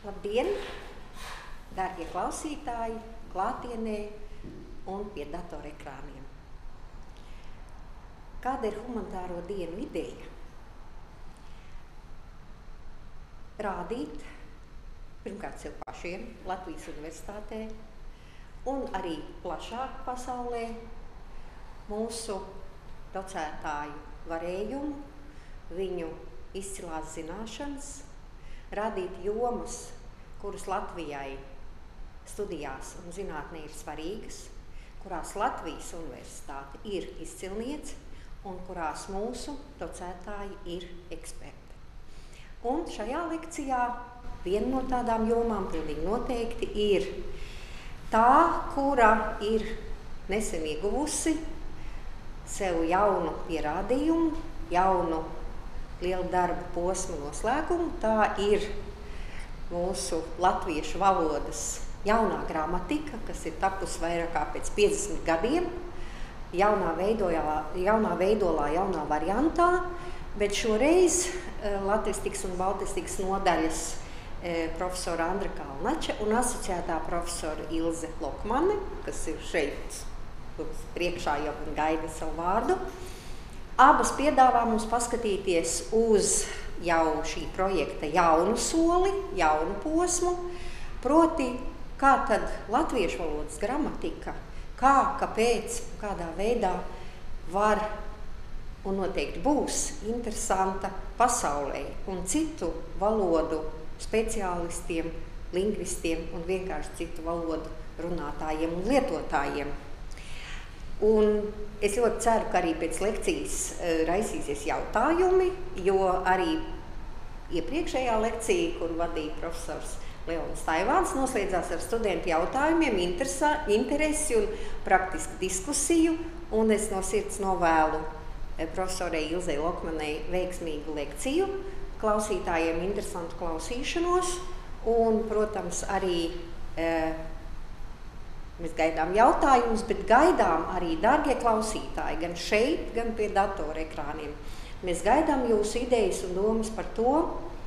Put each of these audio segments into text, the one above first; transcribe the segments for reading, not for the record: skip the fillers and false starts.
Labdien, dārgie klausītāji, klātienē un pie datorekrāniem. Kāda ir humanitāro dienu ideja? Rādīt, pirmkārt sev pašiem, Latvijas universitātē un arī plašāk pasaulē mūsu docētāju varējumu, viņu izcilās zināšanas, rādīt jomas, kuras Latvijai studijās un zinātnē ir svarīgas, kurās Latvijas universitāte ir izcilniece un kurās mūsu docētāji ir eksperti. Un šajā lekcijā viena no tādām jomām pilnīgi noteikti ir tā, kura ir nesen ieguvusi sev jaunu pierādījumu, jaunu lielu darbu posmu noslēgumu. Tā ir mūsu latviešu valodas jaunā gramatika, kas ir tapusi vairāk kā pēc 50 gadiem, jaunā veidolā, jaunā variantā, bet šoreiz latvistikas un baltistikas nodaļas profesora Andra Kalnača un asociētā profesora Ilze Lokmane, kas ir šeit priekšā jau un gaida savu vārdu. Abas piedāvā mums paskatīties uz jau šī projekta jaunu soli, jaunu posmu, proti, kā tad latviešu valodas gramatika, kāpēc, kādā veidā var un noteikti būs interesanta pasaulē un citu valodu speciālistiem, lingvistiem un vienkārši citu valodu runātājiem un lietotājiem. Un es ļoti ceru, ka arī pēc lekcijas raisīsies jautājumi, jo arī iepriekšējā lekcija, kuru vadīja profesors Leons Taivāns, noslēdzās ar studentu jautājumiem, interesi un praktisku diskusiju, un es no sirds novēlu profesorai Ilzei Lokmanei veiksmīgu lekciju, klausītājiem interesantu klausīšanos, un, protams, arī mēs gaidām jautājumus, bet gaidām arī, dārgie klausītāji, gan šeit, gan pie datorekrāniem. Mēs gaidām jūsu idejas un domas par to,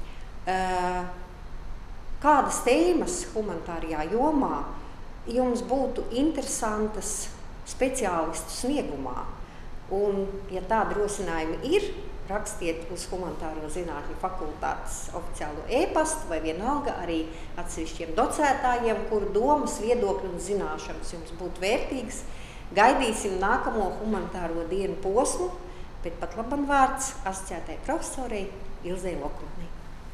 kādas tēmas humanitārajā jomā jums būtu interesantas speciālistu sniegumā. Un, ja tādi rosinājumi ir, rakstiet uz Humanitāro zinātņu fakultātes oficiālo e-pastu vai vienalga arī atsevišķiem docētājiem, kuru domas, viedokļi un zināšanas jums būtu vērtīgas. Gaidīsim nākamo humanitāro dienu posmu, bet pat labam vārds asociētai profesorei Ilzei Lokmanei.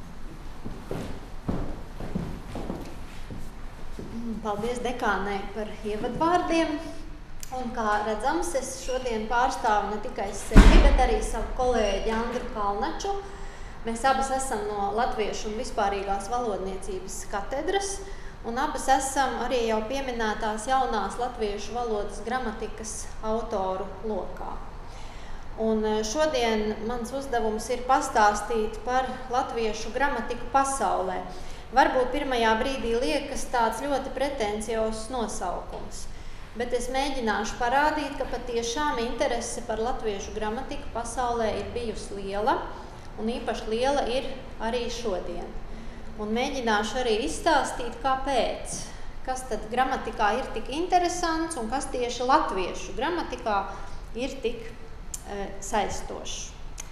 Paldies dekānei par ievadvārdiem. Un kā redzams, es šodien pārstāvu ne tikai sevi, bet arī savu kolēģi Andru Kalnaču. Mēs abas esam no Latviešu un vispārīgās valodniecības katedras, un abas esam arī jau pieminētās jaunās latviešu valodas gramatikas autoru lokā. Un šodien mans uzdevums ir pastāstīt par latviešu gramatiku pasaulē. Varbūt pirmajā brīdī liekas tāds ļoti pretenciozs nosaukums. Bet es mēģināšu parādīt, ka patiešām interese par latviešu gramatiku pasaulē ir bijusi liela, un īpaši liela ir arī šodien. Un mēģināšu arī izstāstīt, kāpēc, kas tad gramatikā ir tik interesants un kas tieši latviešu gramatikā ir tik saistošs.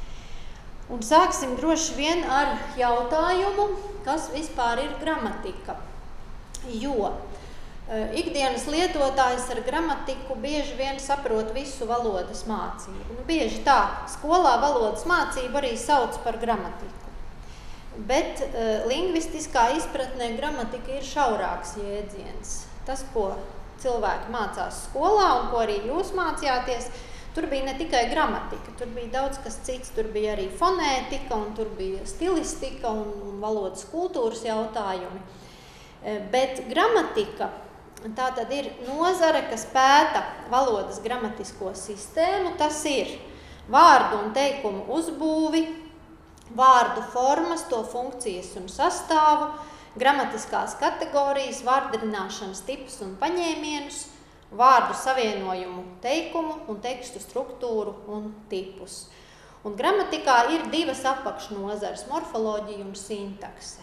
Un sāksim droši vien ar jautājumu, kas vispār ir gramatika, jo ikdienas lietotājs ar gramatiku bieži vien saprot visu valodas mācību. Bieži tā, skolā valodas mācību arī sauc par gramatiku. Bet lingvistiskā izpratnē gramatika ir šaurāks jēdziens. Tas, ko cilvēki mācās skolā un ko arī jūs mācījāties, tur bija ne tikai gramatika, tur bija daudz kas cits, tur bija arī fonētika un tur bija stilistika un valodas kultūras jautājumi. Bet gramatika tā tad ir nozare, kas pēta valodas gramatisko sistēmu. Tas ir vārdu un teikumu uzbūvi, vārdu formas, to funkcijas un sastāvu, gramatiskās kategorijas, vārdrināšanas tipus un paņēmienus, vārdu savienojumu teikumu un tekstu struktūru un tipus. Un gramatikā ir divas apakšnozares – morfoloģija un sintakse.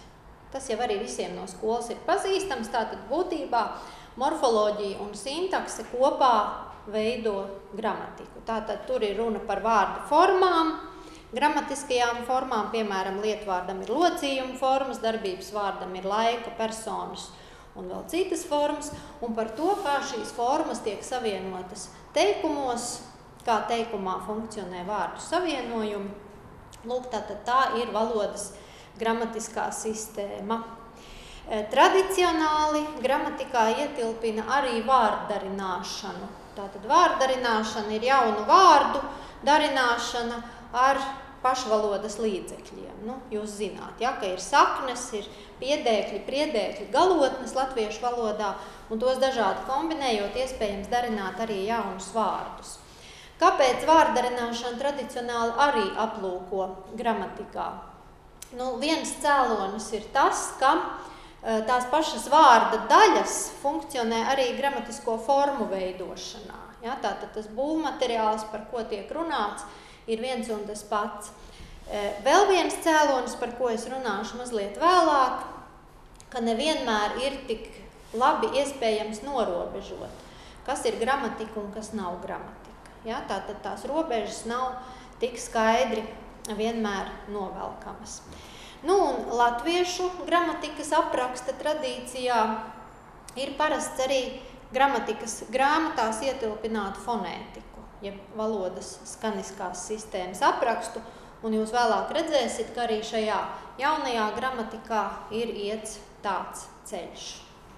Tas jau arī visiem no skolas ir pazīstams, tātad būtībā morfoloģija un sintakse kopā veido gramatiku. Tātad tur ir runa par vārdu formām, gramatiskajām formām, piemēram, lietvārdam ir locījuma formas, darbības vārdam ir laika, personas un vēl citas formas, un par to, kā šīs formas tiek savienotas teikumos, kā teikumā funkcionē vārdu savienojumi. Lūk, tātad tā ir valodas gramatiskā sistēma. Tradicionāli gramatikā ietilpina arī vārddarināšanu. Tātad vārddarināšana ir jaunu vārdu darināšana ar pašvalodas līdzekļiem. Nu, jūs zināt, ja, ka ir saknes, ir piedēkļi, priedēkļi, galotnes latviešu valodā, un tos dažādi kombinējot, iespējams darināt arī jaunus vārdus. Kāpēc vārddarināšana tradicionāli arī aplūko gramatikā? Nu, viens cēlonis ir tas, ka tās pašas vārda daļas funkcionē arī gramatisko formu veidošanā. Ja, tātad tas būvmateriāls, par ko tiek runāts, ir viens un tas pats. Vēl viens cēlonis, par ko es runāšu mazliet vēlāk, ka nevienmēr ir tik labi iespējams norobežot, kas ir gramatika un kas nav gramatika. Ja, tātad tās robežas nav tik skaidri vienmēr novelkamas. Nu, un latviešu gramatikas apraksta tradīcijā ir parasts arī gramatikas grāmatās ietilpināt fonētiku, jeb valodas skaniskās sistēmas aprakstu, un jūs vēlāk redzēsiet, ka arī šajā jaunajā gramatikā ir iets tāds ceļš.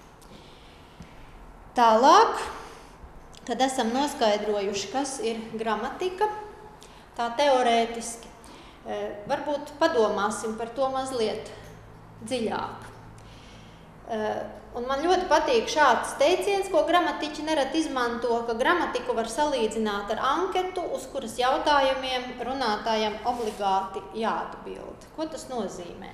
Tālāk, kad esam noskaidrojuši, kas ir gramatika, tā teorētiski, varbūt padomāsim par to mazliet dziļāk. Un man ļoti patīk šāds teiciens, ko gramatiķi nerad izmanto, ka gramatiku var salīdzināt ar anketu, uz kuras jautājumiem runātājam obligāti jāatbild. Ko tas nozīmē?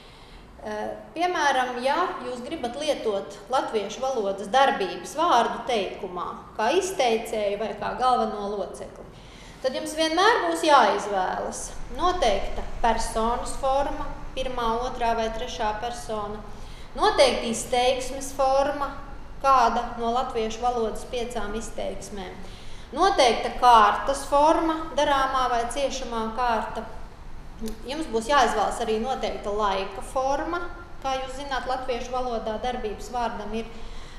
Piemēram, ja jūs gribat lietot latviešu valodas darbības vārdu teikumā, kā izteicēju vai kā galveno locekli, tad jums vienmēr būs jāizvēlas noteikta personas forma, pirmā, otrā vai trešā persona, noteikti izteiksmes forma, kāda no latviešu valodas 5 izteiksmēm, noteikta kārtas forma, darāmā vai ciešamā kārta. Jums būs jāizvēlas arī noteikta laika forma. Kā jūs zināt, latviešu valodā darbības vārdam ir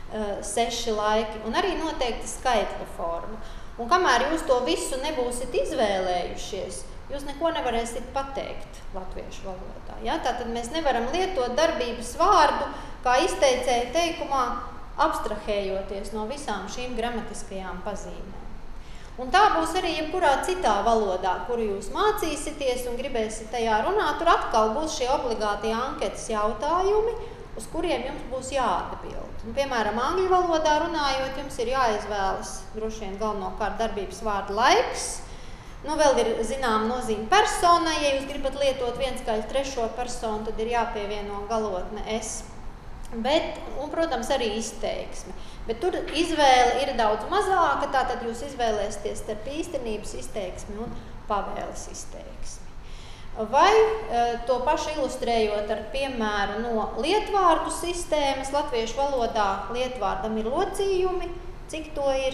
6 laiki, un arī noteikta skaitļa forma. Un kamēr jūs to visu nebūsiet izvēlējušies, jūs neko nevarēsiet pateikt latviešu valodā. Ja? Tātad mēs nevaram lietot darbības vārdu, kā izteicēju teikumā, abstrahējoties no visām šīm gramatiskajām pazīmēm. Un tā būs arī jebkurā citā valodā, kuru jūs mācīsieties un gribēsiet tajā runāt, tur atkal būs šie obligātie anketas jautājumi, uz kuriem jums būs jāatbild. Un, piemēram, angļu valodā runājot, jums ir jāizvēlas droši vien galvenokārt darbības vārdu laiks. Nu, vēl ir zinām nozīme personai, ja jūs gribat lietot vienskaļu trešo personu, tad ir jāpievieno galotne es. Bet, un, protams, arī izteiksme. Bet tur izvēle ir daudz mazāka, tātad jūs izvēlēsieties starp īstenības izteiksmi un pavēles izteiksmi. Vai to pašu ilustrējot ar piemēru no lietvārdu sistēmas, latviešu valodā lietvārdam ir locījumi, cik to ir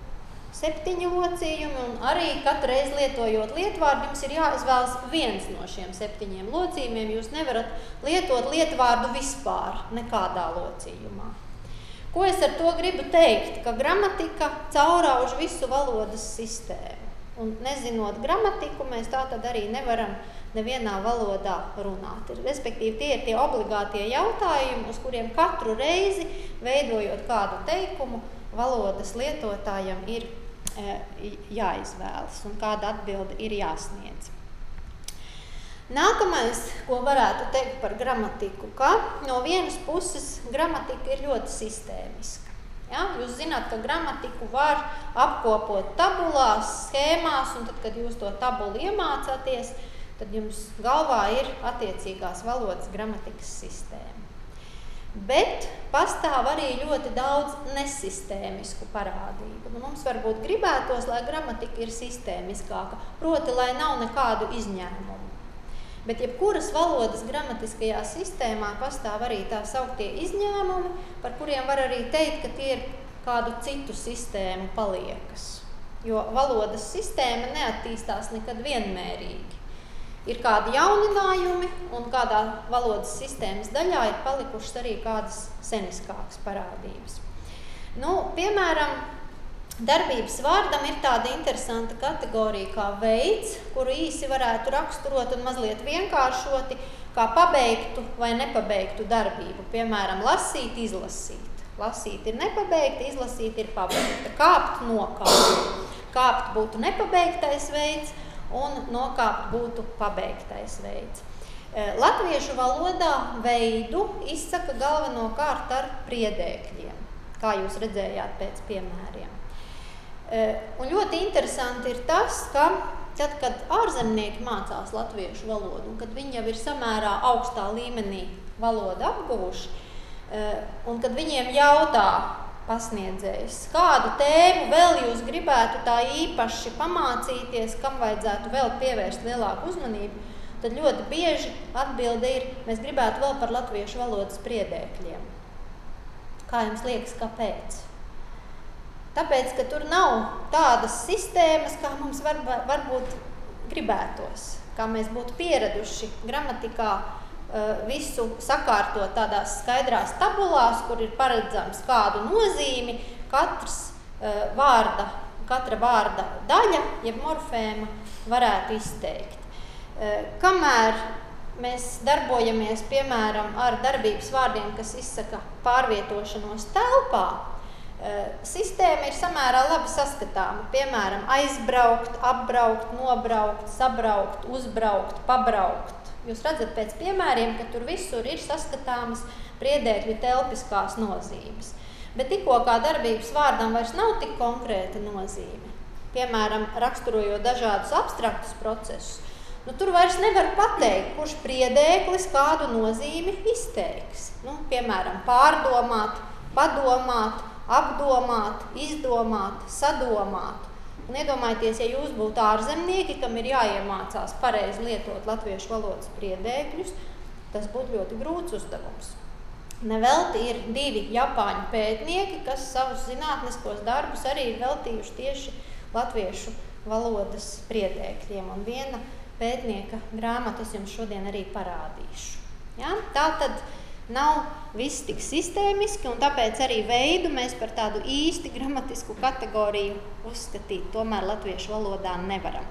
7 locījumi, un arī katru reizi lietojot lietvārdu, jums ir jāizvēlas viens no šiem 7 locījumiem. Jūs nevarat lietot lietvārdu vispār nekādā locījumā. Ko es ar to gribu teikt? Ka gramatika caurauž visu valodas sistēmu. Un nezinot gramatiku, mēs tā tad arī nevaram nevienā valodā runāt. Respektīvi, tie ir tie obligātie jautājumi, uz kuriem katru reizi, veidojot kādu teikumu, valodas lietotājam ir jāizvēlas un kāda atbilde ir jāsniedz. Nākamais, ko varētu teikt par gramatiku, ka no vienas puses gramatika ir ļoti sistēmiska. Ja? Jūs zināt, ka gramatiku var apkopot tabulās, schēmās, un tad, kad jūs to tabulu iemācāties, tad jums galvā ir attiecīgās valodas gramatikas sistēma. Bet pastāv arī ļoti daudz nesistēmisku parādību. Nu, mums varbūt gribētos, lai gramatika ir sistēmiskāka, proti, lai nav nekādu izņēmumu. Bet jebkuras valodas gramatiskajā sistēmā pastāv arī tā sauktie izņēmumi, par kuriem var arī teikt, ka tie ir kādu citu sistēmu paliekas. Jo valodas sistēma neattīstās nekad vienmērīgi. Ir kādi jauninājumi, un kādā valodas sistēmas daļā ir palikušas arī kādas seniskākas parādības. Piemēram, darbības vārdam ir tāda interesanta kategorija kā veids, kuru īsi varētu raksturot un mazliet vienkāršoti, kā pabeigtu vai nepabeigtu darbību. Piemēram, lasīt, izlasīt. Lasīt ir nepabeigta, izlasīt ir pabeigta. Kāpt, nokāpt. Kāpt būtu nepabeigtais veids, un nokāpt būtu pabeigtais veids. Latviešu valodā veidu izsaka galvenokārt ar priedēkļiem, kā jūs redzējāt pēc piemēriem. Un ļoti interesanti ir tas, ka tad, kad ārzemnieki mācās latviešu valodu, un kad viņi jau ir samērā augstā līmenī valodu apguvuši, un kad viņiem jautā pasniedzējs, kādu tēmu vēl jūs gribētu tā īpaši pamācīties, kam vajadzētu vēl pievērst lielāku uzmanību, tad ļoti bieži atbilde ir, mēs gribētu vēl par latviešu valodas priedēkļiem. Kā jums liekas, kāpēc? Tāpēc, ka tur nav tādas sistēmas, kā mums varbūt gribētos, kā mēs būtu pieraduši gramatikā visu sakārtot tādās skaidrās tabulās, kur ir paredzams kādu nozīmi, katra vārda daļa, jeb morfēma, varētu izteikt. Kamēr mēs darbojamies, piemēram, ar darbības vārdiem, kas izsaka pārvietošanos telpā, sistēma ir samērā labi saskatāma. Piemēram, aizbraukt, apbraukt, nobraukt, sabraukt, uzbraukt, pabraukt. Jūs redzat pēc piemēriem, ka tur visur ir saskatāmas priedēkļu telpiskās nozīmes. Bet tikko kā darbības vārdam vairs nav tik konkrēta nozīme, piemēram, raksturojot dažādus abstraktus procesus, tur vairs nevar pateikt, kurš priedēklis kādu nozīmi izteiks. Piemēram, pārdomāt, padomāt, apdomāt, izdomāt, sadomāt. Un iedomājieties, ja jūs būtu ārzemnieki, kam ir jāiemācās pareizi lietot latviešu valodas priedēkļus, tas būtu ļoti grūts uzdevums. Nevelti ir 2 japāņu pētnieki, kas savus zinātniskos darbus arī ir veltījuši tieši latviešu valodas priedēkļiem. Un viena pētnieka grāmatu es jums šodien arī parādīšu. Ja? Tātad nav viss tik sistēmiski, un tāpēc arī veidu mēs par tādu īsti gramatisku kategoriju uzskatīt tomēr latviešu valodā nevaram.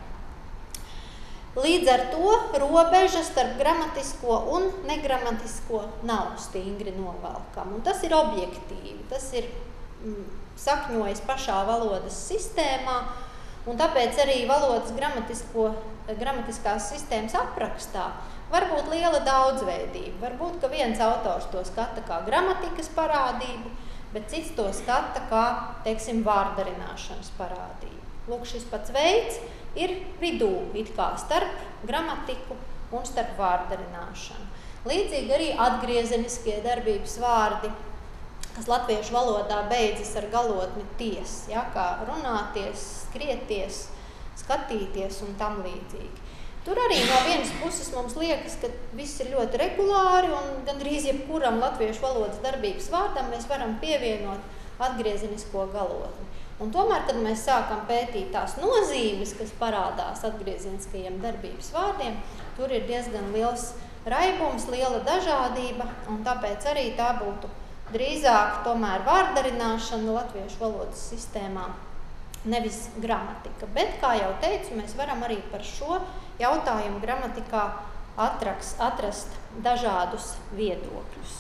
Līdz ar to robeža starp gramatisko un negramatisko nav stingri novelkama, un tas ir objektīvi, tas ir sakņojis pašā valodas sistēmā, un tāpēc arī valodas gramatiskās sistēmas aprakstā var būt liela daudzveidība. Varbūt, ka viens autors to skata kā gramatikas parādību, bet cits to skata kā, teiksim, vārdarināšanas parādību. Lūk, šis pats veids ir vidū it kā starp gramatiku un starp vārdarināšanu. Līdzīgi arī atgriezeniskie darbības vārdi, kas latviešu valodā beidzas ar galotni ties, ja, kā runāties, skrieties, skatīties un tam līdzīgi. Tur arī no vienas puses mums liekas, ka viss ir ļoti regulāri un gandrīz jebkuram latviešu valodas darbības vārdam mēs varam pievienot atgriezenisko galotni. Un tomēr, kad mēs sākam pētīt tās nozīmes, kas parādās atgriezeniskajiem darbības vārdiem, tur ir diezgan liels raibums, liela dažādība, un tāpēc arī tā būtu drīzāk tomēr vārdarināšana latviešu valodas sistēmā, nevis gramatika. Bet, kā jau teicu, mēs varam arī par šo jautājumu gramatikā atrast dažādus viedokļus.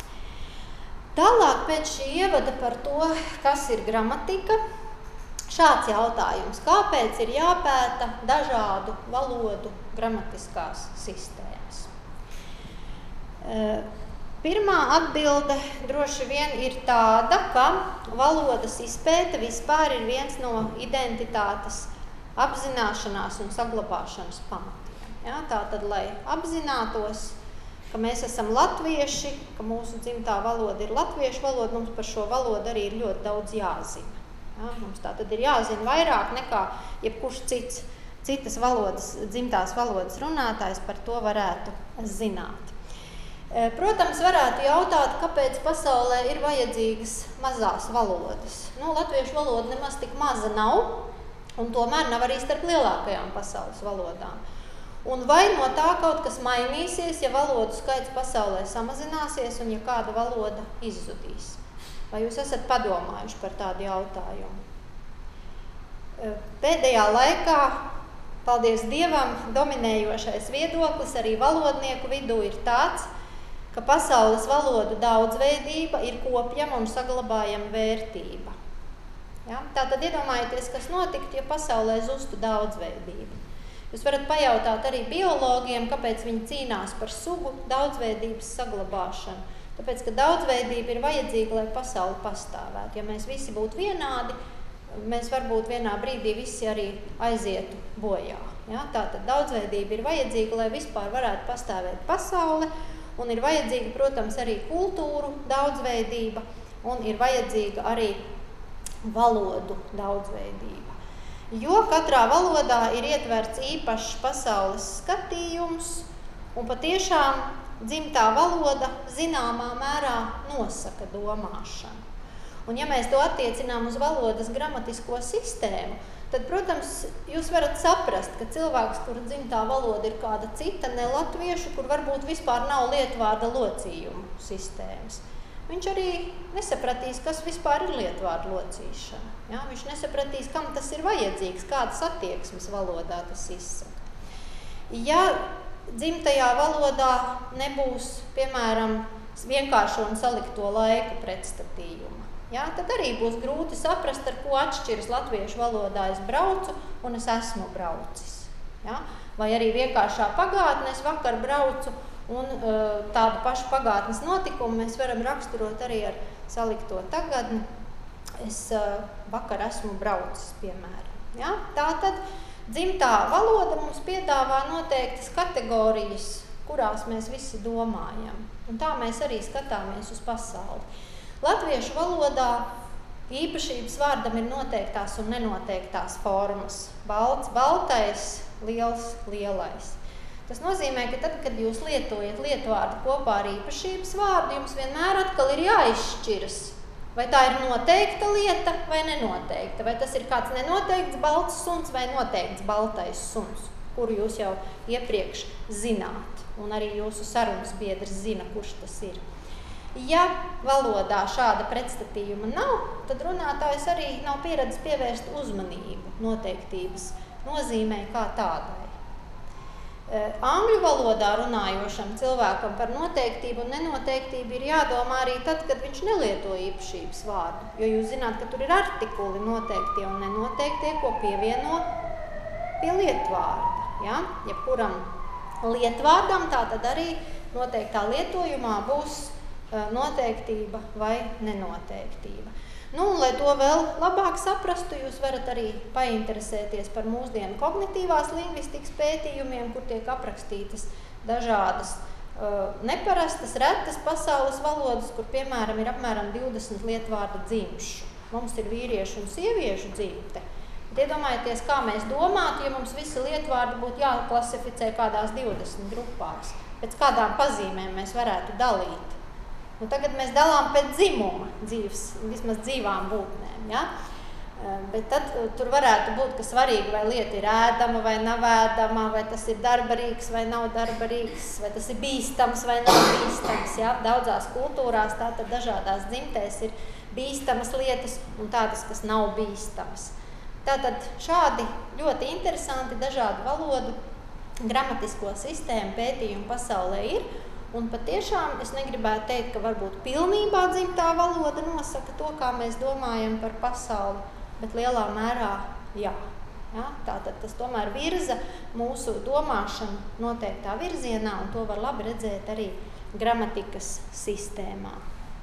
Tālāk pēc šī ievada par to, kas ir gramatika, šāds jautājums: kāpēc ir jāpēta dažādu valodu gramatiskās sistēmas? Pirmā atbilde droši vien ir tāda, ka valodas izpēte vispār ir viens no identitātes apzināšanās un saglabāšanas pamatiem. Ja? Tātad, lai apzinātos, ka mēs esam latvieši, ka mūsu dzimtā valoda ir latviešu valoda, mums par šo valodu arī ir ļoti daudz jāzina. Ja? Mums tātad ir jāzina vairāk nekā jebkurš cits citas valodas, dzimtās valodas runātājs par to varētu zināt. Protams, varētu jautāt, kāpēc pasaulē ir vajadzīgas mazās valodas. Latviešu valoda nemaz tik maza nav, un tomēr nav arī starp lielākajām pasaules valodām. Un vai no tā kaut kas mainīsies, ja valodu skaits pasaulē samazināsies un ja kāda valoda izzudīs? Vai jūs esat padomājuši par tādu jautājumu? Pēdējā laikā, paldies Dievam, dominējošais viedoklis arī valodnieku vidū ir tāds, ka pasaules valodu daudzveidība ir kopjama un saglabājama vērtība. Ja? Tātad iedomājieties, kas notiktu, ja pasaulē zustu daudzveidība. Jūs varat pajautāt arī biologiem, kāpēc viņi cīnās par sugu daudzveidības saglabāšanu. Tāpēc, ka daudzveidība ir vajadzīga, lai pasauli pastāvētu. Ja mēs visi būtu vienādi, mēs varbūt vienā brīdī visi arī aizietu bojā. Ja? Tātad daudzveidība ir vajadzīga, lai vispār varētu pastāvēt pasaule, un ir vajadzīga, protams, arī kultūru daudzveidība, un ir vajadzīga arī valodu daudzveidība. Jo katrā valodā ir ietverts īpašs pasaules skatījums, un patiešām dzimtā valoda zināmā mērā nosaka domāšanu. Un ja mēs to attiecinām uz valodas gramatisko sistēmu, tad, protams, jūs varat saprast, ka cilvēks, kura dzimtā valoda ir kāda cita, ne latviešu, kur varbūt vispār nav lietvārda locījumu sistēmas, viņš arī nesapratīs, kas vispār ir lietvārda locīšana. Ja? Viņš nesapratīs, kam tas ir vajadzīgs, kādas attieksmes valodā tas izsaka. Ja dzimtajā valodā nebūs, piemēram, vienkāršo un salikto laiku pretstatījuma, ja? Tad arī būs grūti saprast, ar ko atšķiras latviešu valodā es braucu un es esmu braucis. Ja? Vai arī vienkāršā pagātne, es vakar braucu, un tādu pašu pagātnes notikumu mēs varam raksturot arī ar salikto tagadni. Es vakar esmu braucis, piemēram. Ja? Tātad dzimtā valoda mums piedāvā noteiktas kategorijas, kurās mēs visi domājam. Un tā mēs arī skatāmies uz pasauli. Latviešu valodā īpašības vārdam ir noteiktās un nenoteiktās formas. Balts, baltais, liels, lielais. Tas nozīmē, ka tad, kad jūs lietojat lietvārdu kopā ar īpašības vārdu, jums vienmēr atkal ir jāizšķiras, vai tā ir noteikta lieta vai nenoteikta, vai tas ir kāds nenoteikts balts suns vai noteikts baltais suns, kuru jūs jau iepriekš zināt, un arī jūsu sarunas biedrs zina, kurš tas ir. Ja valodā šāda pretstatījuma nav, tad runātājs arī nav pieredzis pievērst uzmanību noteiktības nozīmē kā tādai. Angļu valodā runājošam cilvēkam par noteiktību un nenoteiktību ir jādomā arī tad, kad viņš nelieto īpašības vārdu. Jo jūs zināt, ka tur ir artikuli noteiktie un nenoteiktie, ko pievieno pie lietvārda. Ja? Jebkuram lietvārdam tātad arī noteiktā lietojumā būs noteiktība vai nenoteiktība. Un, lai to vēl labāk saprastu, jūs varat arī painteresēties par mūsdienu kognitīvās lingvistikas pētījumiem, kur tiek aprakstītas dažādas neparastas, retas pasaules valodas, kur, piemēram, ir apmēram 20 lietvārda dzimšu. Mums ir vīriešu un sieviešu dzimte. Bet iedomājieties, kā mēs domātu, ja mums visi lietvārdi būtu jāklasificē kādās 20 grupās. Pēc kādām pazīmēm mēs varētu dalīt. Tagad mēs dalām pēc dzimuma, vismaz dzīvām būtnēm. Ja? Bet tad tur varētu būt, ka svarīgi, vai lieta ir ēdama vai nav ēdama, vai tas ir darbarīgs vai nav darbarīgs, vai tas ir bīstams vai nav bīstams. Ja? Daudzās kultūrās tātad dažādās dzimtēs ir bīstamas lietas un tādas, kas nav bīstamas. Tātad šādi ļoti interesanti dažādu valodu gramatisko sistēmu pētījumu pasaulē ir. Un patiešām es negribētu teikt, ka varbūt pilnībā dzimtā valoda nosaka to, kā mēs domājam par pasauli, bet lielā mērā jā. Ja? Tātad tas tomēr virza mūsu domāšanu noteiktā virzienā, un to var labi redzēt arī gramatikas sistēmā.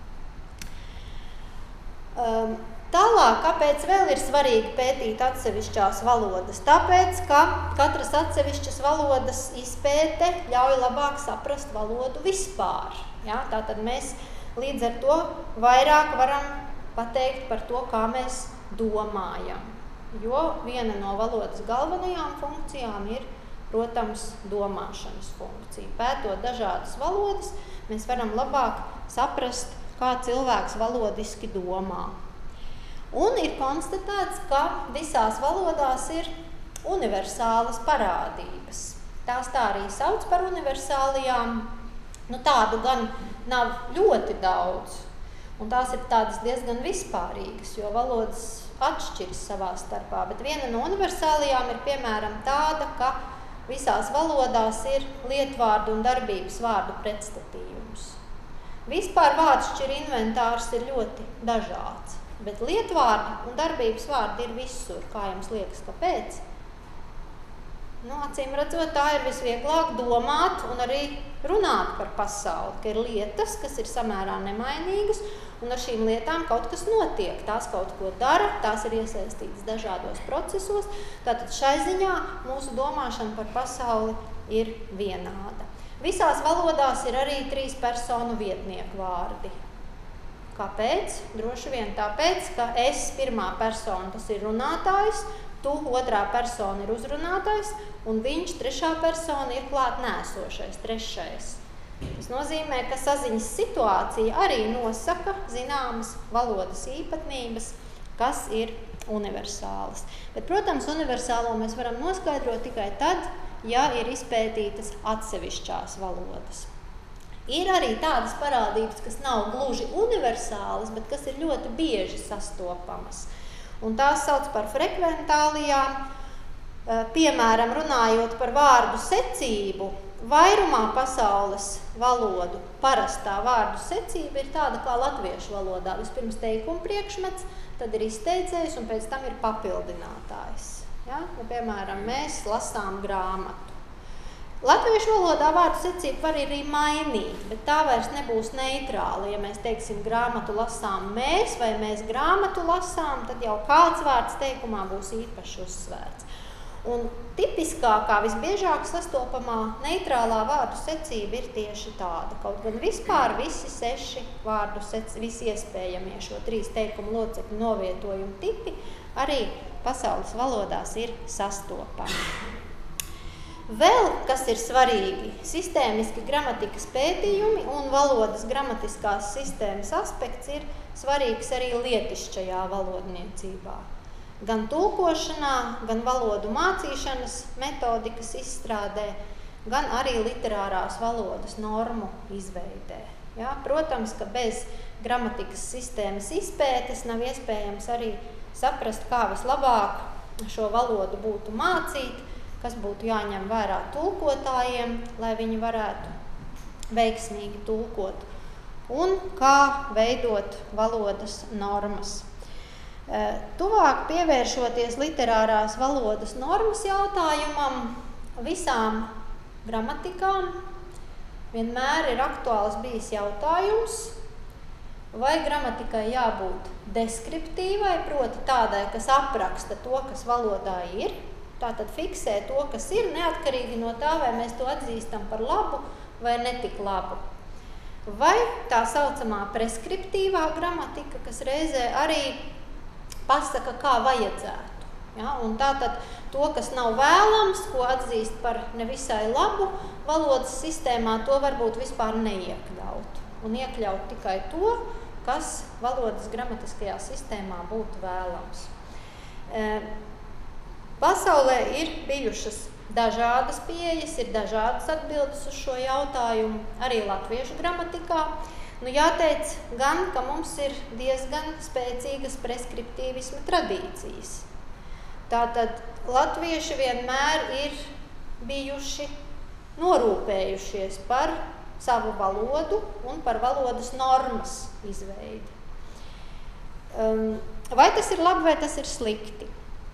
Tālāk, kāpēc vēl ir svarīgi pētīt atsevišķās valodas? Tāpēc, ka katras atsevišķas valodas izpēte ļauj labāk saprast valodu vispār. Ja? Tātad mēs līdz ar to vairāk varam pateikt par to, kā mēs domājam. jo viena no valodas galvenajām funkcijām ir, protams, domāšanas funkcija. Pētot dažādas valodas, mēs varam labāk saprast, kā cilvēks valodiski domā. Un ir konstatēts, ka visās valodās ir universālas parādības. Tās tā arī sauc par universālijām. Tādu gan nav ļoti daudz. Un tās ir tādas diezgan vispārīgas, jo valodas atšķiras savā starpā. Bet viena no universālijām ir, piemēram, tāda, ka visās valodās ir lietvārdu un darbības vārdu pretstatījums. Vispār vārdšķiru inventārs ir ļoti dažāds, bet lietvārdi un darbības vārdi ir visur. Kā jums liekas, kāpēc? Acīm redzot, tā ir visvieglāk domāt un arī runāt par pasauli, ka ir lietas, kas ir samērā nemainīgas, un ar šīm lietām kaut kas notiek. Tās kaut ko dara, tās ir iesaistītas dažādos procesos. Tātad šai ziņā mūsu domāšana par pasauli ir vienāda. Visās valodās ir arī 3 personu vietnieku vārdi. Kāpēc? Droši vien tāpēc, ka es pirmā persona, tas ir runātājs, tu otrā persona ir uzrunātājs, un viņš trešā persona ir klāt nēsošais, trešais. Tas nozīmē, ka saziņas situācija arī nosaka zināmas valodas īpatnības, kas ir universālas. Bet, protams, universālo mēs varam noskaidrot tikai tad, ja ir izpētītas atsevišķās valodas. Ir arī tādas parādības, kas nav gluži universālas, bet kas ir ļoti bieži sastopamas. Un tās sauc par frekventālijām. Piemēram, runājot par vārdu secību, vairumā pasaules valodu parastā vārdu secība ir tāda kā latviešu valodā. Vispirms teikuma priekšmets, tad ir izteicējs un pēc tam ir papildinātājs. Ja? Piemēram, mēs lasām grāmatu. Latviešu valodā vārdu secību var arī mainīt, bet tā vairs nebūs neitrāla. Ja mēs teiksim grāmatu lasām mēs vai mēs grāmatu lasām, tad jau kāds vārds teikumā būs īpaši uzsvērts. Un tipiskākā, visbiežāk sastopamā neitrālā vārdu secība ir tieši tāda. Kaut gan vispār visi 6 vārdu visi iespējamie šo 3 teikumu locekļu novietojumu tipi arī pasaules valodās ir sastopami. Vēl, kas ir svarīgi, sistēmiski gramatikas pētījumi un valodas gramatiskās sistēmas aspekts ir svarīgs arī lietišķajā valodniecībā. Gan tulkošanā, gan valodu mācīšanas metodikas izstrādē, gan arī literārās valodas normu izveidē. Ja? Protams, ka bez gramatikas sistēmas izpētes nav iespējams arī saprast, kā vislabāk šo valodu būtu mācīt, kas būtu jāņem vērā tulkotājiem, lai viņi varētu veiksmīgi tulkot, un kā veidot valodas normas. Tuvāk pievēršoties literārās valodas normas jautājumam, visām gramatikām vienmēr ir aktuāls bijis jautājums, vai gramatikai jābūt deskriptīvai, proti tādai, kas apraksta to, kas valodā ir. Tātad fiksē to, kas ir, neatkarīgi no tā, vai mēs to atzīstam par labu vai netik labu. Vai tā saucamā preskriptīvā gramatika, kas reizē arī pasaka, kā vajadzētu. Ja? Un tātad to, kas nav vēlams, ko atzīst par nevisai labu valodas sistēmā, to varbūt vispār neiekļaut. Un iekļaut tikai to, kas valodas gramatiskajā sistēmā būtu vēlams. Pasaulē ir bijušas dažādas pieejas, ir dažādas atbildes uz šo jautājumu, arī latviešu gramatikā. Jāteic gan, ka mums ir diezgan spēcīgas preskriptīvisma tradīcijas. Tātad latvieši vienmēr ir bijuši norūpējušies par savu valodu un par valodas normas izveidi. Vai tas ir labi, vai tas ir slikti?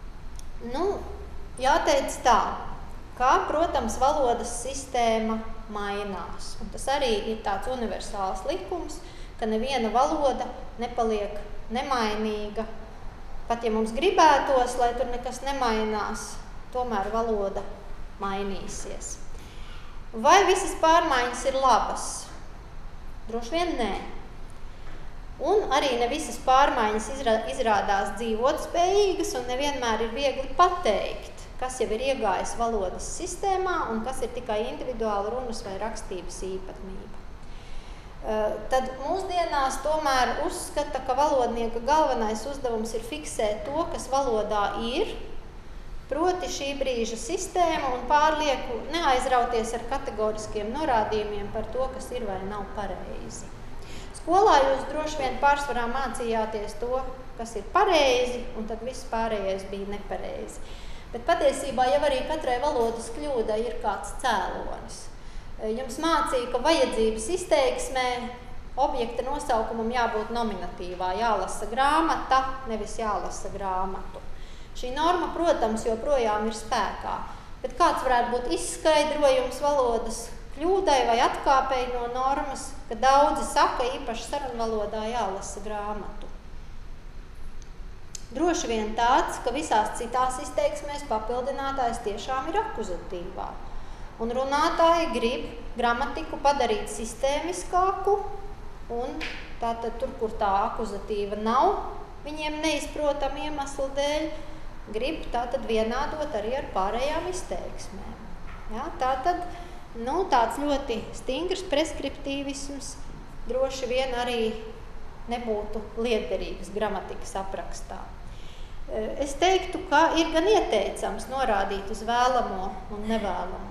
Jāteic tā, ka, protams, valodas sistēma mainās. Un tas arī ir tāds universāls likums, ka neviena valoda nepaliek nemainīga. Pat ja mums gribētos, lai tur nekas nemainās, tomēr valoda mainīsies. Vai visas pārmaiņas ir labas? Droši vien nē. Un arī ne visas pārmaiņas izrādās dzīvotspējīgas un nevienmēr ir viegli pateikt, kas jau ir iegājis valodas sistēmā un kas ir tikai individuāla runas vai rakstības īpatnība. Tad mūsdienās tomēr uzskata, ka valodnieka galvenais uzdevums ir fiksēt to, kas valodā ir, proti šī brīža sistēma un pārlieku neaizrauties ar kategoriskiem norādījumiem par to, kas ir vai nav pareizi. Skolā jūs droši vien pārsvarā mācījāties to, kas ir pareizi, un tad viss pārējais bija nepareizi. Bet patiesībā jau arī katrai valodas kļūdai ir kāds cēlonis. Jums mācīja, ka vajadzības izteiksmē objekta nosaukumam jābūt nominatīvā, jālasa grāmata, nevis jālasa grāmatu. Šī norma, protams, joprojām ir spēkā, bet kāds varētu būt izskaidrojums valodas kļūdai vai atkāpei no normas, ka daudzi saka, īpaši sarunvalodā jālasa grāmatu. Droši vien tāds, ka visās citās izteiksmēs papildinātājs tiešām ir akuzatīvā. Un runātāji grib gramatiku padarīt sistēmiskāku, un tātad tur, kur tā akuzatīva nav, viņiem neizprotam iemeslu dēļ, grib tātad vienādot arī ar pārējām izteiksmēm. Ja, tātad, tāds ļoti stingrs preskriptīvisms droši vien arī nebūtu liederīgs gramatikas aprakstā. Es teiktu, ka ir gan ieteicams norādīt uz vēlamo un nevēlamo,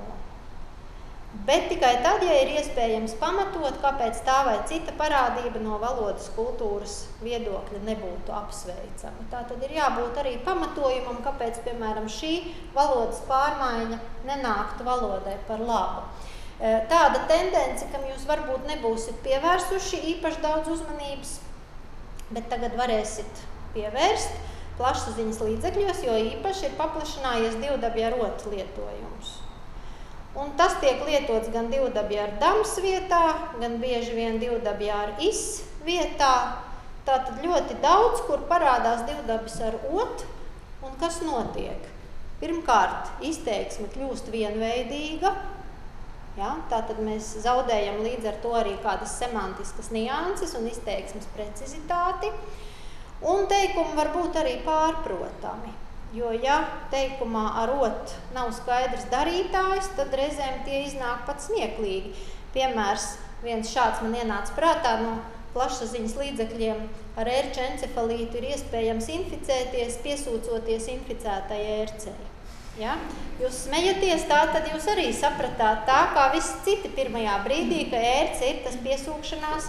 bet tikai tad, ja ir iespējams pamatot, kāpēc tā vai cita parādība no valodas kultūras viedokļa nebūtu apsveicama. Tā tad ir jābūt arī pamatojumam, kāpēc, piemēram, šī valodas pārmaiņa nenāktu valodai par labu. Tāda tendence, kam jūs varbūt nebūsiet pievērsuši īpaši daudz uzmanības, bet tagad varēsit pievērst plašsaziņas līdzekļos, jo īpaši ir paplašinājies divdabja ar ot lietojums. Un tas tiek lietots gan divdabja ar dams vietā, gan bieži vien divdabja ar is vietā. Tātad ļoti daudz, kur parādās divdabis ar ot, un kas notiek? Pirmkārt, izteiksme kļūst vienveidīga, ja? Tātad mēs zaudējam līdz ar to arī kādas semantiskas nianses un izteiksmes precizitāti, un teikumi var būt arī pārprotami. Jo, ja teikumā ar ot nav skaidrs darītājs, tad reizēm tie iznāk pat smieklīgi. Piemērs viens šāds man ienāca prātā no plašsaziņas līdzekļiem. Ar ērču encefalītu ir iespējams inficēties, piesūcoties inficētai ērcei. Ja? Jūs smejaties, tā tad jūs arī sapratāt tā, kā visi citi pirmajā brīdī, ka ērce ir tas piesūkšanās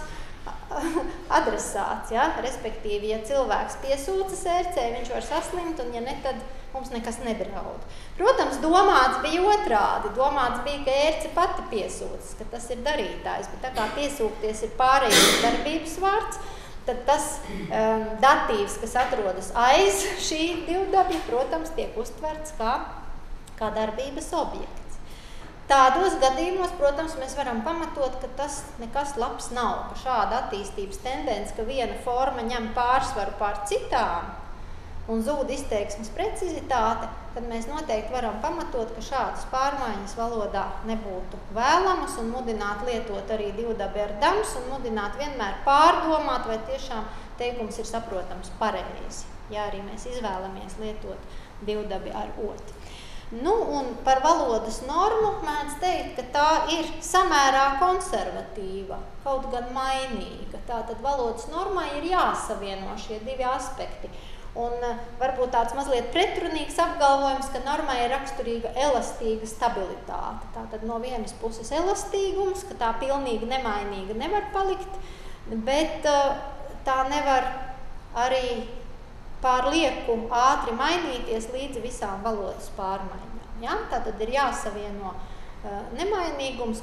adresāts, ja? Respektīvi, ja cilvēks piesūcas ērcē, viņš var saslimt, un ja ne, tad mums nekas nedraud. Protams, domāts bija otrādi. Domāts bija, ka ērce pati piesūcas, ka tas ir darītājs, bet tā kā piesūkties ir pārējais darbības vārds, tad tas datīvs, kas atrodas aiz šī divdabja, protams, tiek uztverts kā darbības objekts. Tādos gadījumos, protams, mēs varam pamatot, ka tas nekas labs nav, ka šāda attīstības tendence, ka viena forma ņem pārsvaru pār citām un zūd izteiksmes precizitāte, tad mēs noteikti varam pamatot, ka šādas pārmaiņas valodā nebūtu vēlamas un mudināt lietot arī divdabi ar dams un mudināt vienmēr pārdomāt, vai tiešām teikums ir saprotams pareizi, ja arī mēs izvēlamies lietot divdabi ar ot. Un par valodas normu mēdz teikt, ka tā ir samērā konservatīva, kaut gan mainīga. Tātad valodas normai ir jāsavieno šie divi aspekti. Un varbūt tāds mazliet pretrunīgs apgalvojums, ka normai ir raksturīga elastīga stabilitāte. Tātad no vienas puses elastīgums, ka tā pilnīgi nemainīga nevar palikt, bet tā nevar arī pārlieku ātri mainīties līdz visām valodas pārmaiņām. Ja? Tātad ir jāsavieno nemainīgums,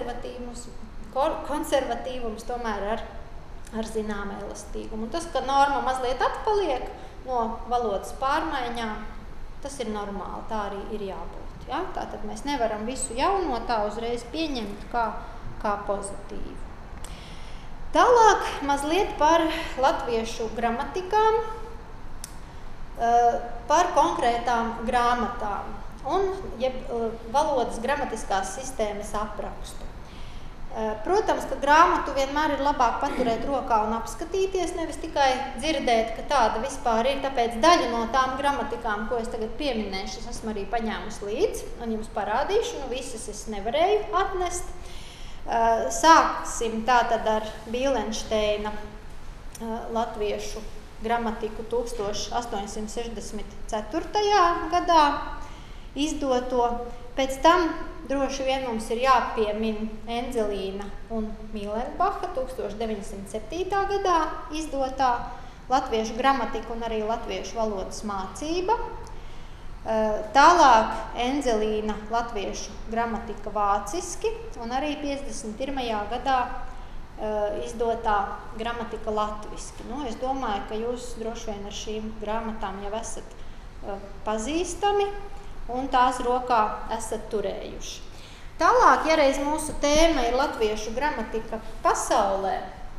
konservatīvums tomēr ar zināmu elastīgumu. Un tas, ka norma mazliet atpaliek no valodas pārmaiņām, tas ir normāli, tā arī ir jābūt. Ja? Tātad mēs nevaram visu jauno tā uzreiz pieņemt kā pozitīvu. Tālāk mazliet par latviešu gramatikām, par konkrētām grāmatām un valodas gramatiskās sistēmas aprakstu. Protams, ka grāmatu vienmēr ir labāk paturēt rokā un apskatīties, nevis tikai dzirdēt, ka tāda vispār ir. Tāpēc daļu no tām gramatikām, ko es tagad pieminēšu, es esmu arī paņēmusi līdzi un jums parādīšu. Nu, visas es nevarēju atnest. Sāksim tātad ar Bīlenšteina latviešu gramatiku 1864. gadā izdoto. Pēc tam droši vien mums ir jāpiemin Enzelīna un Mīlenbacha 1907. gadā izdotā latviešu gramatika un arī latviešu valodas mācība. Tālāk Enzelīna latviešu gramatika vāciski un arī 51. gadā izdotā gramatika latviski. Nu, es domāju, ka jūs droši vien ar šīm grāmatām jau esat pazīstami un tās rokā esat turējuši. Tālāk, ja reiz mūsu tēma ir latviešu gramatika pasaulē,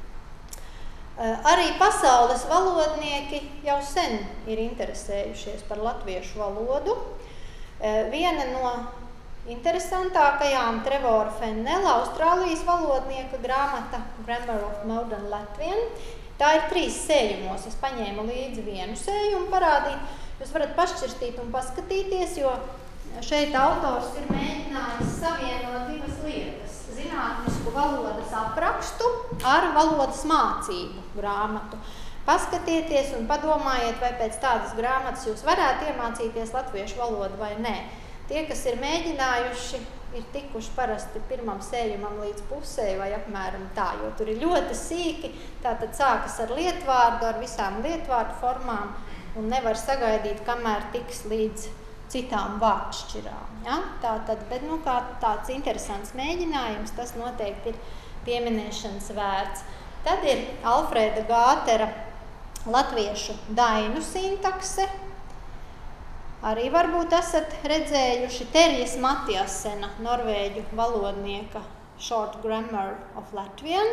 arī pasaules valodnieki jau sen ir interesējušies par latviešu valodu. Viena no interesantākajām Trevora Fennela, Austrālijas valodnieka grāmata Grammar of Modern Latvian. Tā ir 3 sējumos. Es paņēmu līdzi vienu sējumu parādīt. Jūs varat pašķirstīt un paskatīties, jo šeit autors ir mēģinājis savienot 2 lietas. Zinātnisku valodas aprakstu ar valodas mācību grāmatu. Paskatieties un padomājiet, vai pēc tādas grāmatas jūs varētu iemācīties latviešu valodu vai nē. Tie, kas ir mēģinājuši, ir tikuši parasti pirmam sējumam līdz pusē vai apmēram tā, jo tur ir ļoti sīki, tātad sākas ar lietvārdu, ar visām lietvārdu formām un nevar sagaidīt, kamēr tiks līdz citām vārdšķirām. Ja? Tātad, bet kā tāds interesants mēģinājums, tas noteikti ir pieminēšanas vērts. Tad ir Alfrēda Gātera latviešu dainu sintakse. Arī varbūt esat redzējuši Terjes Matjasena, norvēģu valodnieka Short Grammar of Latvian.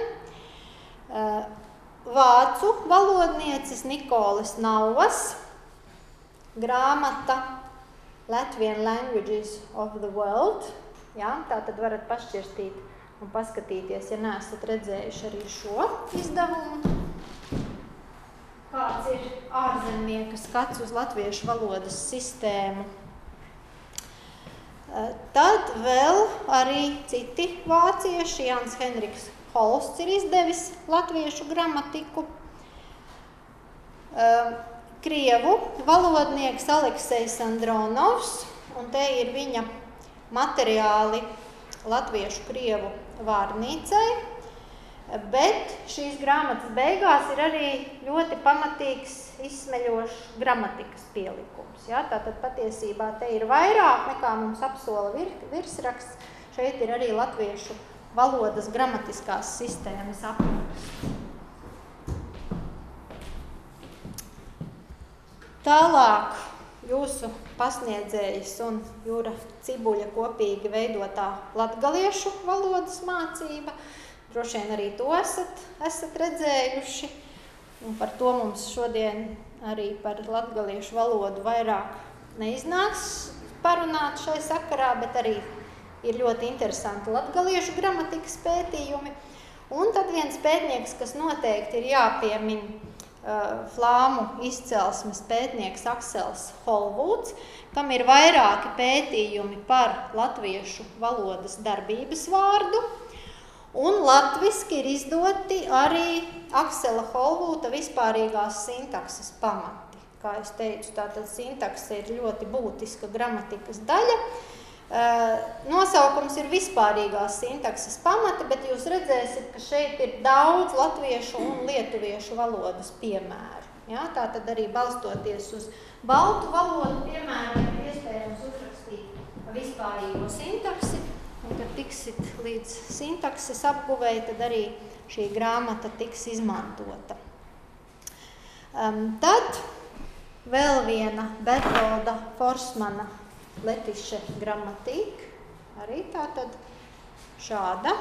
Vācu valodnieces Nikoles Nauvas grāmata Latvian Languages of the World. Ja, tā tad varat pašķirstīt un paskatīties, ja neesat redzējuši arī šo izdevumu. Kāds ir ārzemnieka skats uz latviešu valodas sistēmu. Tad vēl arī citi vācieši, Jans Henriks Holsts ir izdevis latviešu gramatiku. Krievu valodnieks Aleksejs Andronovs, un te ir viņa materiāli latviešu krievu vārnīcai, bet šīs grāmatas beigās ir arī ļoti pamatīgs, izsmeļošs gramatikas pielikums. Ja? Tātad patiesībā te ir vairāk nekā mums apsola virsraksts. Šeit ir arī latviešu valodas gramatiskās sistēmas apraksts. Tālāk jūsu pasniedzējas un Jūra Cibuļa kopīgi veidotā latgaliešu valodas mācība. Droši vien arī to esat redzējuši. Un par to mums šodien arī par latgaliešu valodu vairāk neiznāks parunāt šai sakarā, bet arī ir ļoti interesanti latgaliešu gramatikas pētījumi. Un tad viens pētnieks, kas noteikti ir jāpiemin, flāmu izcelsmes pētnieks Aksels Holvūds, kam ir vairāki pētījumi par latviešu valodas darbības vārdu, un latviski ir izdoti arī Aksela Holvūta vispārīgās sintakses pamati. Kā es teicu, tātad sintakse ir ļoti būtiska gramatikas daļa. Nosaukums ir vispārīgās sintakses pamati, bet jūs redzēsiet, ka šeit ir daudz latviešu un lietuviešu valodas piemēru. Ja? Tātad arī balstoties uz baltu valodu piemēru ir iespējams uzrakstīt vispārīgo sintaksi, un kad tiksit līdz sintakses apguvēji, tad arī šī grāmata tiks izmantota. Tad vēl viena Bertolda Forsmana Letiše gramatika, arī tātad šāda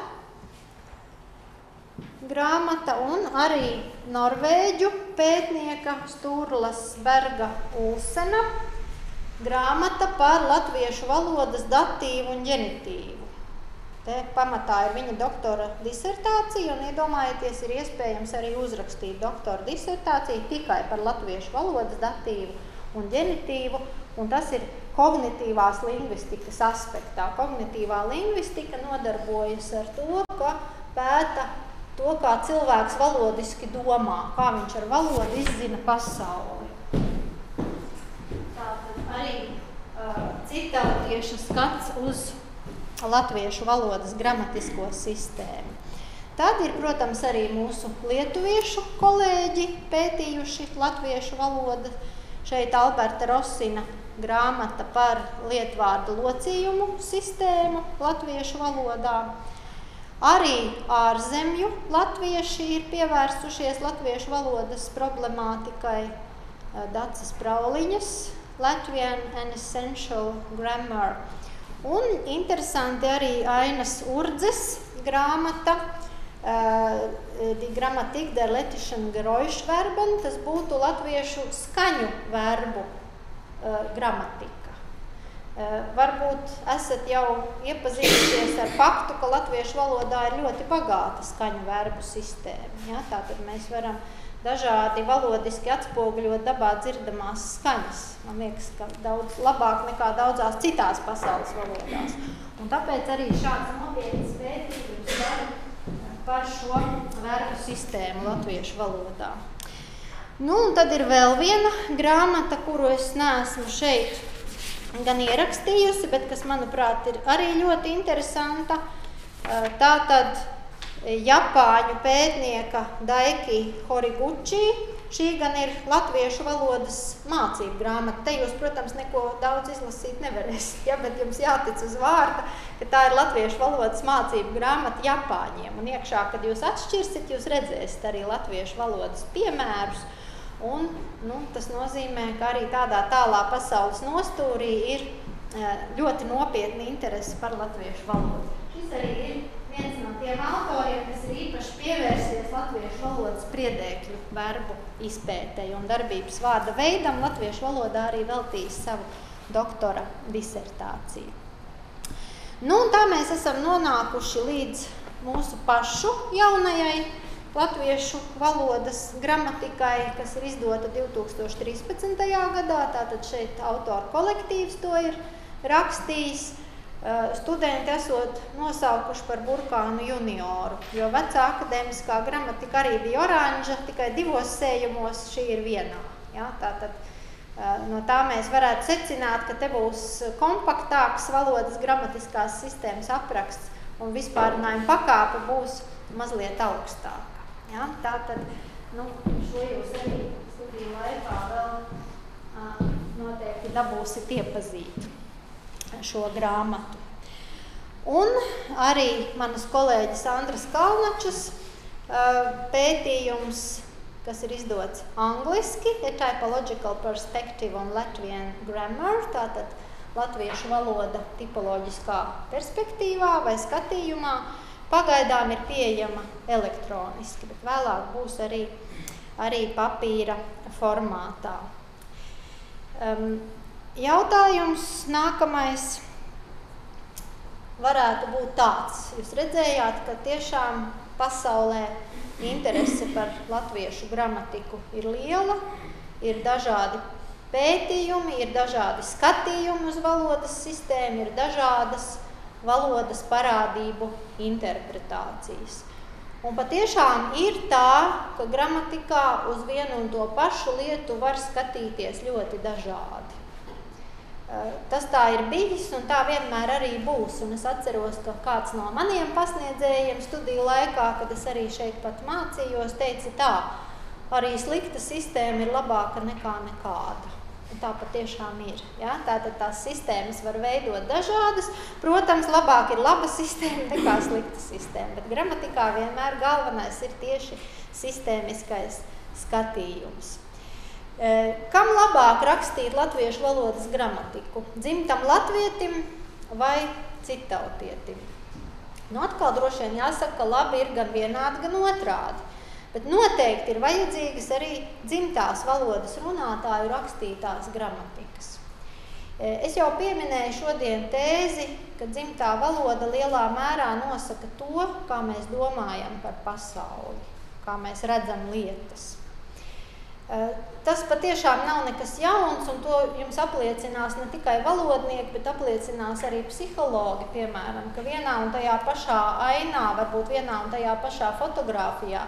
grāmata, un arī norvēģu pētnieka Sturlas Berga Ulsena grāmata par latviešu valodas datīvu un ģenitīvu. Te pamatā ir viņa doktora disertācija, un iedomājieties, ir iespējams arī uzrakstīt doktora disertāciju tikai par latviešu valodas datīvu un ģenitīvu, un tas ir kognitīvās lingvistikas aspektā. Kognitīvā lingvistika nodarbojas ar to, ka pēta to, kā cilvēks valodiski domā, kā viņš ar valodu izzina pasauli. Tātad arī citautieša skats uz latviešu valodas gramatisko sistēmu. Tad ir, protams, arī mūsu lietuviešu kolēģi pētījuši latviešu valodu. Šeit Alberta Rosina grāmata par lietvārdu locījumu sistēmu latviešu valodā. Arī ārzemju latvieši ir pievērsušies latviešu valodas problemātikai. Daces Prauliņas Latvian and Essential Grammar. Un interesanti arī Ainas Urdzes grāmata Die Grammatik der lettischen Geräuschverben, tas būtu latviešu skaņu verbu gramatika. Varbūt esat jau iepazījušies ar faktu, ka latviešu valodā ir ļoti bagāta skaņu verbu sistēma. Ja? Tātad mēs varam dažādi valodiski atspoguļot dabā dzirdamās skaņas. Man liekas, ka daudz labāk nekā daudzās citās pasaules valodās. Un tāpēc arī šāds nopietnas pētījums par šo verbu sistēmu latviešu valodā. Nu, un tad ir vēl viena grāmata, kuru es neesmu šeit gan ierakstījusi, bet kas, manuprāt, ir arī ļoti interesanta. Tātad Japāņu pētnieka Daiki Horiguchi. Šī gan ir latviešu valodas mācību grāmata. Te jūs, protams, neko daudz izlasīt nevarēsiet, ja, bet jums jātic uz vārda, ka tā ir latviešu valodas mācību grāmata Japāņiem. Un iekšā, kad jūs atšķirsit, jūs redzēsiet arī latviešu valodas piemērus. Un, tas nozīmē, ka arī tādā tālā pasaules nostūrī ir ļoti nopietna interese par latviešu valodu. Šis arī ir viens no tiem autoriem, kas ir īpaši pievērsies latviešu valodas priedēkļu verbu izpētei un darbības vārda veidam. Latviešu valodā arī veltījis savu doktora disertāciju. Nu, un tā mēs esam nonākuši līdz mūsu pašu jaunajai latviešu valodas gramatikai, kas ir izdota 2013. gadā. Tātad šeit autoru kolektīvs to ir rakstījis. Studenti esot nosaukuši par burkānu junioru, jo vecā akadēmiskā gramatika arī bija oranža, tikai 2 sējumos, šī ir vienā. Ja? Tātad no tā mēs varētu secināt, ka te būs kompaktāks valodas gramatiskās sistēmas apraksts un vispārinājuma pakāpe būs mazliet augstāka. Ja? Tātad, šo jūs arī studiju laikā vēl noteikti dabūsit iepazīt šo grāmatu. Un arī manas kolēģis Andras Kalnačas pētījums, kas ir izdots angliski, A Typological Perspective on Latvian Grammar, tātad latviešu valoda tipoloģiskā perspektīvā vai skatījumā, pagaidām ir pieejama elektroniski, bet vēlāk būs arī papīra formātā. Jautājums nākamais varētu būt tāds. Jūs redzējāt, ka tiešām pasaulē interese par latviešu gramatiku ir liela, ir dažādi pētījumi, ir dažādi skatījumi uz valodas sistēmu, ir dažādas valodas parādību interpretācijas. Un patiešām ir tā, ka gramatikā uz vienu un to pašu lietu var skatīties ļoti dažādi. Tas tā ir bijis un tā vienmēr arī būs. Un es atceros, ka kāds no maniem pasniedzējiem studiju laikā, kad es arī šeit pat mācījos, teica tā, arī slikta sistēma ir labāka nekā nekāda. Un tā patiešām ir. Ja? Tātad tās sistēmas var veidot dažādas. Protams, labāk ir laba sistēma nekā slikta sistēma, bet gramatikā vienmēr galvenais ir tieši sistēmiskais skatījums. Kam labāk rakstīt latviešu valodas gramatiku? Dzimtam latvietim vai citautietim? Atkal droši vien jāsaka, ka labi ir gan vienādi, gan otrādi. Bet noteikti ir vajadzīgas arī dzimtās valodas runātāju rakstītās gramatikas. Es jau pieminēju šodien tēzi, ka dzimtā valoda lielā mērā nosaka to, kā mēs domājam par pasauli, kā mēs redzam lietas. Tas patiešām nav nekas jauns, un to jums apliecinās ne tikai valodnieki, bet apliecinās arī psihologi, piemēram, ka vienā un tajā pašā ainā, varbūt vienā un tajā pašā fotogrāfijā,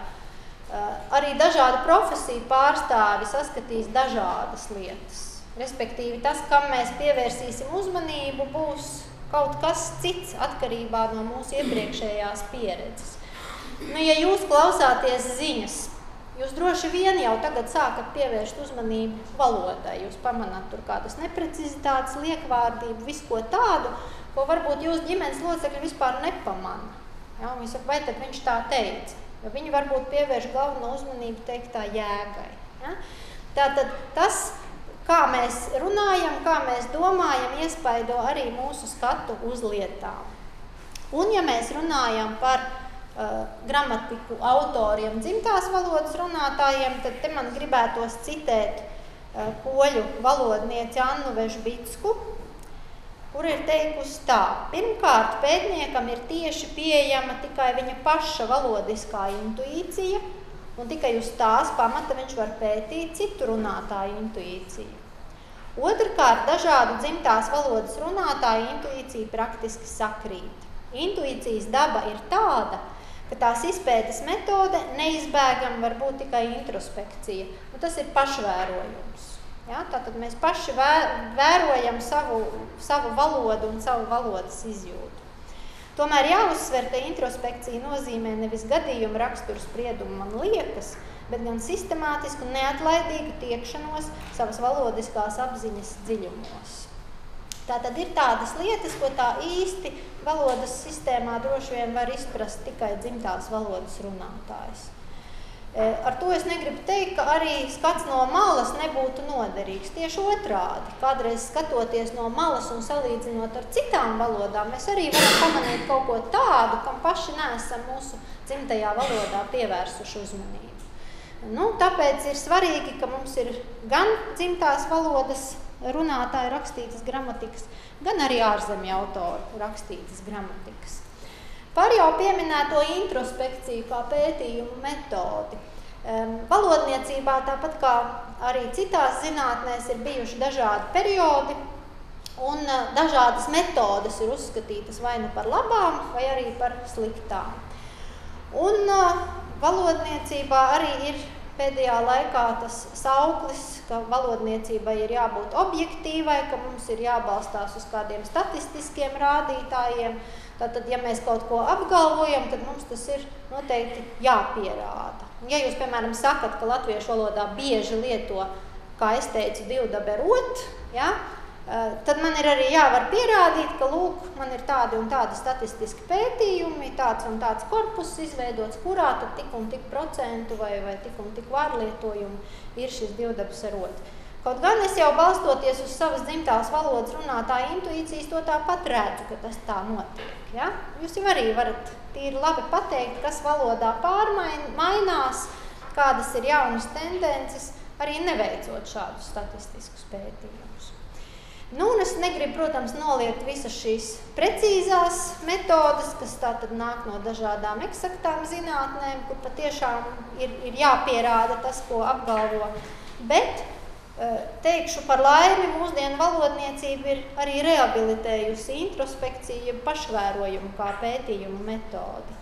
arī dažādu profesiju pārstāvi saskatīs dažādas lietas. Respektīvi, tas, kam mēs pievērsīsim uzmanību, būs kaut kas cits atkarībā no mūsu iepriekšējās pieredzes. Ja jūs klausāties ziņas, jūs droši vien jau tagad sākat pievērst uzmanību valodai. Jūs pamanāt tur kādas neprecizitātes, liekvārdību, visu ko tādu, ko varbūt jūs ģimenes locekļi vispār nepamana. Ja, un jūs saka, vai tad viņš tā teica? Jo viņi varbūt pievērš galveno uzmanību teiktā jēgai. Ja? Tātad tas, kā mēs runājam, kā mēs domājam, iespaido arī mūsu skatu uz lietām. Un ja mēs runājam par gramatiku autoriem, dzimtās valodas runātājiem, tad te man gribētos citēt poļu valodnieci Annu Vežbicku, kur ir teikusi tā: pirmkārt, pētniekam ir tieši pieejama tikai viņa paša valodiskā intuīcija, un tikai uz tās pamata viņš var pētīt citu runātāju intuīciju. Otrkārt, dažādu dzimtās valodas runātāju intuīcija praktiski sakrīt. Intuīcijas daba ir tāda, ka tās izpētes metode neizbēgami var būt tikai introspekcija. Un tas ir pašvērojums. Ja? Tātad mēs paši vērojam savu valodu un savu valodas izjūtu. Tomēr jāuzsver, ka introspekcija nozīmē nevis gadījumu raksturu spriedumu man liekas, bet gan sistemātisku un neatlaidīgu tiekšanos savas valodiskās apziņas dziļumos. Tātad ir tādas lietas, ko tā īsti valodas sistēmā droši vien var izprast tikai dzimtās valodas runātājs. Ar to es negribu teikt, ka arī skats no malas nebūtu noderīgs. Tieši otrādi, kādreiz skatoties no malas un salīdzinot ar citām valodām, mēs arī varam pamanīt kaut ko tādu, kam paši neesam mūsu dzimtajā valodā pievērsuši uzmanību. Tāpēc ir svarīgi, ka mums ir gan dzimtās valodas runātāji rakstītas gramatikas, gan arī ārzemju autoru rakstītas gramatikas. Par jau pieminēto introspekciju kā pētījumu metodi. Valodniecībā, tāpat kā arī citās zinātnēs, ir bijuši dažādi periodi, un dažādas metodes ir uzskatītas vai nu par labām, vai arī par sliktām. Un valodniecībā arī ir pēdējā laikā tas sauklis, ka valodniecībai ir jābūt objektīvai, ka mums ir jābalstās uz kādiem statistiskiem rādītājiem. Tātad, ja mēs kaut ko apgalvojam, tad mums tas ir noteikti jāpierāda. Ja jūs, piemēram, sakat, ka latviešu valodā bieži lieto, kā es teicu, divdaberot, ja, tad man ir arī jāvar pierādīt, ka, lūk, man ir tādi un tādi statistiski pētījumi, tāds un tāds korpus izveidots, kurā tad tik un tik procentu vai tik un tik vārlietojumu ir šis divdabas ar otru. Kaut gan es jau balstoties uz savas dzimtās valodas runātāja intuīcijas to tāpat redzu, ka tas tā notiek. Ja? Jūs jau arī varat tīri labi pateikt, kas valodā mainās, kādas ir jaunas tendences, arī neveicot šādus statistiskus pētījumus. Un es negribu, protams, noliegt visas šīs precīzās metodes, kas tātad nāk no dažādām eksaktām zinātnēm, kur patiešām ir jāpierāda tas, ko apgalvo. Bet teikšu par laimi, mūsdienu valodniecība ir arī rehabilitējusi introspekciju, pašvērojumu kā pētījumu metodi.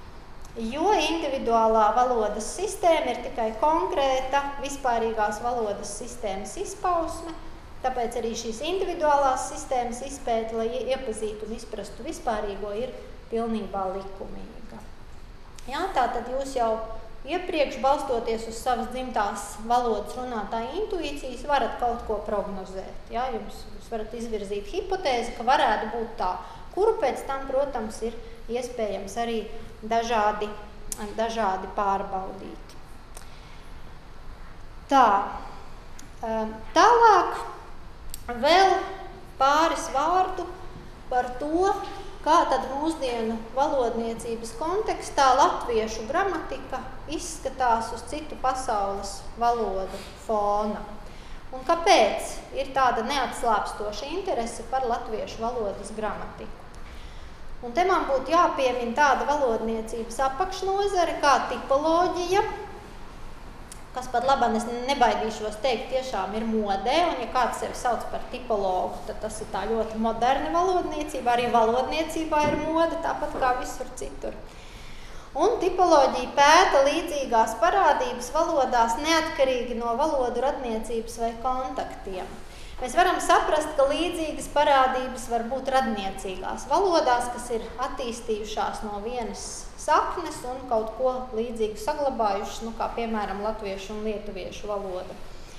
Jo individuālā valodas sistēma ir tikai konkrēta vispārīgās valodas sistēmas izpausme, tāpēc arī šīs individuālās sistēmas izpēta, lai iepazītu un izprastu vispārīgo, ir pilnībā likumīga. Jā, tātad jūs jau iepriekš, balstoties uz savas dzimtās valodas runātāja intuīcijas, varat kaut ko prognozēt. Jā, jūs varat izvirzīt hipotēzi, ka varētu būt tā, kuru pēc tam, protams, ir iespējams arī dažādi pārbaudīt. Tālāk vēl pāris vārdu par to, kā tad mūsdienu valodniecības kontekstā latviešu gramatika izskatās uz citu pasaules valodu fona. un kāpēc ir tāda neatslāpstoša interese par latviešu valodas gramatiku. Un te man būtu jāpiemina tāda valodniecības apakšnozare kā tipoloģija, kas pat labāk es nebaidīšos teikt, tiešām ir modē, un ja kāds sevi sauc par tipologu, tad tas ir tā ļoti moderna valodniecība, arī valodniecībā ir mode, tāpat kā visur citur. Un tipoloģija pēta līdzīgās parādības valodās neatkarīgi no valodu radniecības vai kontaktiem. Mēs varam saprast, ka līdzīgas parādības var būt radniecīgās valodās, kas ir attīstījušās no vienas saknes un kaut ko līdzīgu saglabājušas, kā piemēram latviešu un lietuviešu valoda.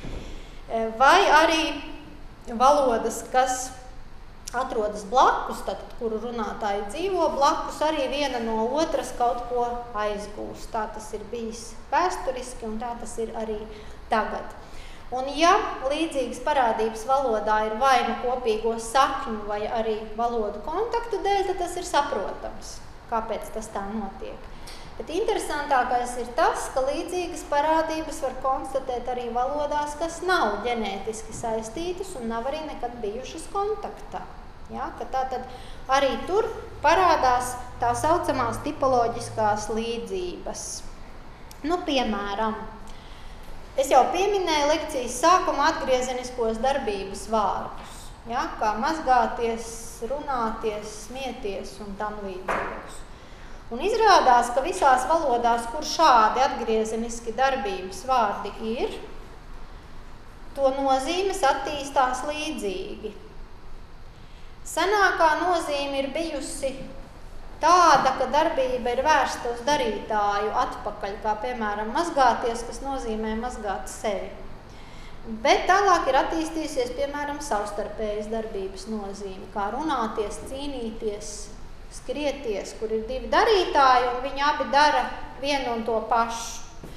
Vai arī valodas, kas atrodas blakus, tad, kuru runātāji dzīvo blakus, arī viena no otras kaut ko aizgūst. Tā tas ir bijis vēsturiski un tā tas ir arī tagad. Un ja līdzīgas parādības valodā ir vai nu kopīgo sakņu vai arī valodu kontaktu dēļ, tad tas ir saprotams, kāpēc tas tā notiek. Bet interesantākais ir tas, ka līdzīgas parādības var konstatēt arī valodās, kas nav ģenētiski saistītas un nav arī nekad bijušas kontaktā. Ja, ka tātad arī tur parādās tā saucamās tipoloģiskās līdzības. Piemēram, es jau pieminēju lekcijas sākumā atgriezeniskos darbības vārdus, ja, kā mazgāties, runāties, smieties un tam līdzīgus. Un izrādās, ka visās valodās, kur šādi atgriezeniski darbības vārdi ir, to nozīmes attīstās līdzīgi. Senākā nozīme ir bijusi tāda, ka darbība ir vērsta uz darītāju atpakaļ, kā piemēram mazgāties, kas nozīmē mazgāt sevi. Bet tālāk ir attīstījusies, piemēram, savstarpējas darbības nozīme, kā runāties, cīnīties, skrieties, kur ir divi darītāji un viņi abi dara vienu un to pašu.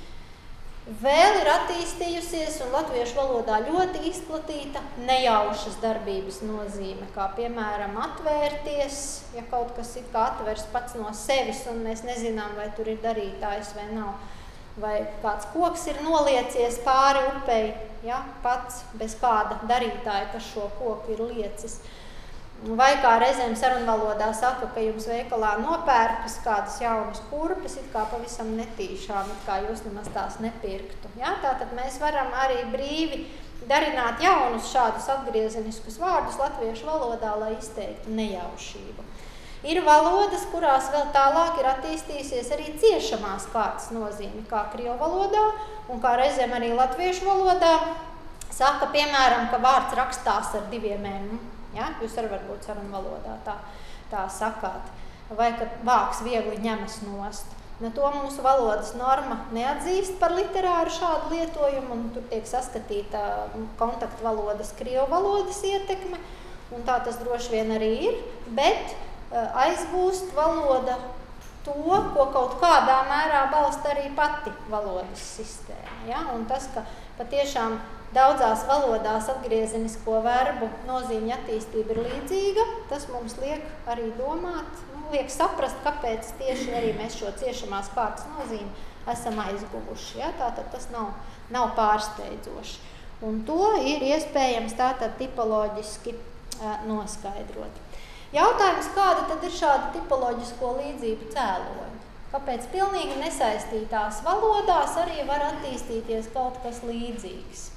Vēl ir attīstījusies un latviešu valodā ļoti izplatīta nejaušas darbības nozīme, kā piemēram atvērties, ja kaut kas it kā atvers pats no sevis un mēs nezinām, vai tur ir darītājs vai nav. Vai kāds koks ir noliecies pāri upei, ja, pats bez kāda darītāja, kas šo koku ir liecis. Vai kā reizēm sarunvalodā saka, ka jums veikalā nopērkas kādas jaunas kurpes, it kā pavisam netīšām, it kā jūs nemaz tās nepirktu. Ja? Tātad mēs varam arī brīvi darināt jaunus šādus atgriezeniskus vārdus latviešu valodā, lai izteiktu nejaušību. Ir valodas, kurās vēl tālāk ir attīstījusies arī ciešamās kārtas nozīme, kā krievu valodā un kā reizēm arī latviešu valodā. Saka, piemēram, ka vārds rakstās ar diviem M. Ja? Jūs arī varbūt sarunvalodā tā sakāt. Vai ka vāks viegli ņemas nost. To mūsu valodas norma neatzīst par literāru šādu lietojumu, un tur tiek saskatīta kontaktvalodas, krievu valodas ietekme, un tā tas droši vien arī ir, bet aizgūst valoda to, ko kaut kādā mērā balsta arī pati valodas sistēma. Ja? Un tas, ka patiešām daudzās valodās atgriezenisko verbu nozīmju attīstība ir līdzīga, tas mums liek arī domāt, liek saprast, kāpēc tieši arī mēs šo ciešamās kārtas nozīmi esam aizguvuši. Ja? Tātad tas nav pārsteidzoši. Un to ir iespējams tātad tipoloģiski noskaidrot. Jautājums, kāda tad ir šāda tipoloģisko līdzību cēloņi? Kāpēc pilnīgi nesaistītās valodās arī var attīstīties kaut kas līdzīgs?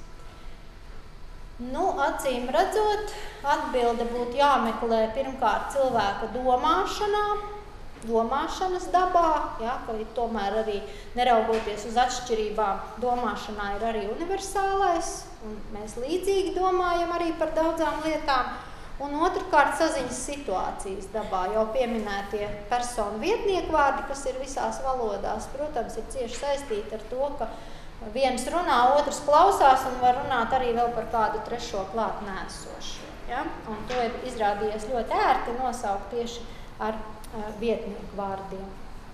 Acīm redzot, atbilde būtu jāmeklē pirmkārt cilvēka domāšanas dabā, ja, ka tomēr arī neraugoties uz atšķirībām, domāšanā ir arī universālais, un mēs līdzīgi domājam arī par daudzām lietām. Un otrkārt saziņas situācijas dabā, jau pieminētie personu vietnieku vārdi, kas ir visās valodās, protams, ir cieši saistīti ar to, ka viens runā, otrs klausās un var runāt arī vēl par kādu trešo klāt nēsošo. Ja? Un to ir izrādījies ļoti ērti nosaukt tieši ar vietnieku vārdiem.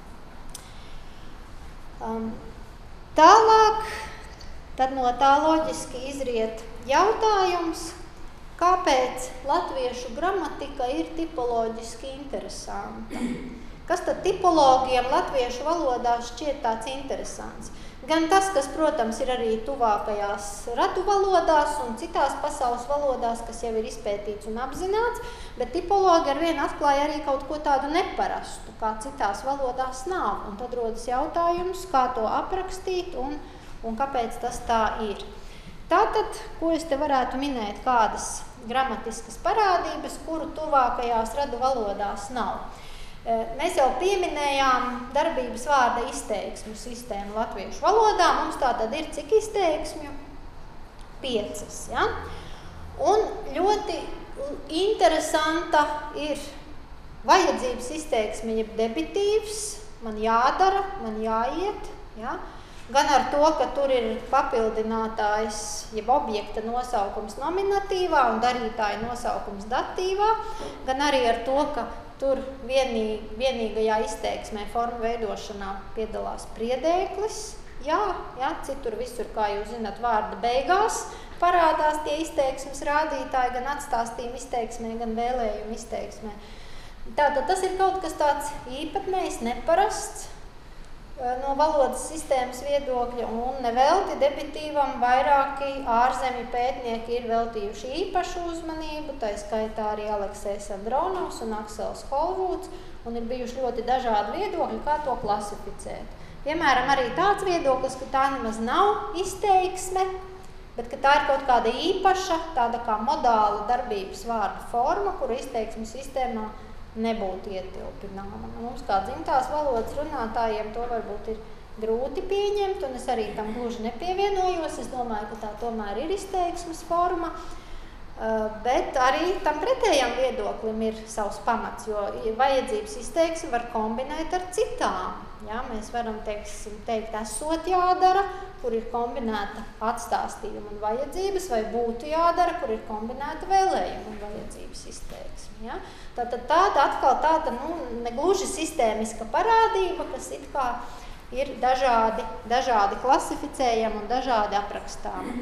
Tālāk, tad no tā loģiski izriet jautājums, kāpēc latviešu gramatika ir tipoloģiski interesanta. Kas tad tipologiem latviešu valodā šķiet tāds interesants? Gan tas, kas, protams, ir arī tuvākajās radu valodās un citās pasaules valodās, kas jau ir izpētīts un apzināts, bet tipologi arvien atklāja arī kaut ko tādu neparastu, kā citās valodās nav. Un tad rodas jautājums, kā to aprakstīt un kāpēc tas tā ir. Tātad, ko es te varētu minēt, kādas gramatiskas parādības, kuru tuvākajās radu valodās nav. Mēs jau pieminējām darbības vārda izteiksmu sistēmu latviešu valodā. Mums tātad ir cik izteiksmju? 5. Ja? Un ļoti interesanta ir vajadzības izteiksme, jeb debitīvs, man jādara, man jāiet. Ja? Gan ar to, ka tur ir papildinātājs, jeb objekta nosaukums nominatīvā un darītāja nosaukums datīvā, gan arī ar to, ka tur vienīgajā izteiksmē formu veidošanā piedalās priedēklis. Jā, citur visur, kā jūs zināt, vārda beigās parādās tie izteiksmes rādītāji, gan atstāstījuma izteiksmē, gan vēlējuma izteiksmē. Tātad tas ir kaut kas tāds īpatnējs, neparasts no valodas sistēmas viedokļa, un nevelti debitīvam vairāki ārzemju pētnieki ir veltījuši īpašu uzmanību, tā skaitā arī Aleksejs Andronovs un Aksels Holvūds, un ir bijuši ļoti dažādi viedokļi, kā to klasificēt. Piemēram, arī tāds viedoklis, ka tā nemaz nav izteiksme, bet ka tā ir kaut kāda īpaša, tāda kā modāla darbības vārda forma, kura izteiksmu sistēmā nebūtu ietilpināma. Mums kā dzimtās valodas runātājiem to varbūt ir grūti pieņemt, un es arī tam gluži nepievienojos. Es domāju, ka tā tomēr ir izteiksmes forma, bet arī tam pretējam viedoklim ir savs pamats, jo vajadzības izteiksmi var kombinēt ar citām. Ja, mēs varam teikt esot jādara, kur ir kombinēta atstāstījuma un vajadzības, vai būtu jādara, kur ir kombinēta vēlējuma un vajadzības izteiksme. Ja? Tātad tāda negluži sistēmiska parādība, kas it kā ir dažādi klasificējama un dažādi aprakstāma.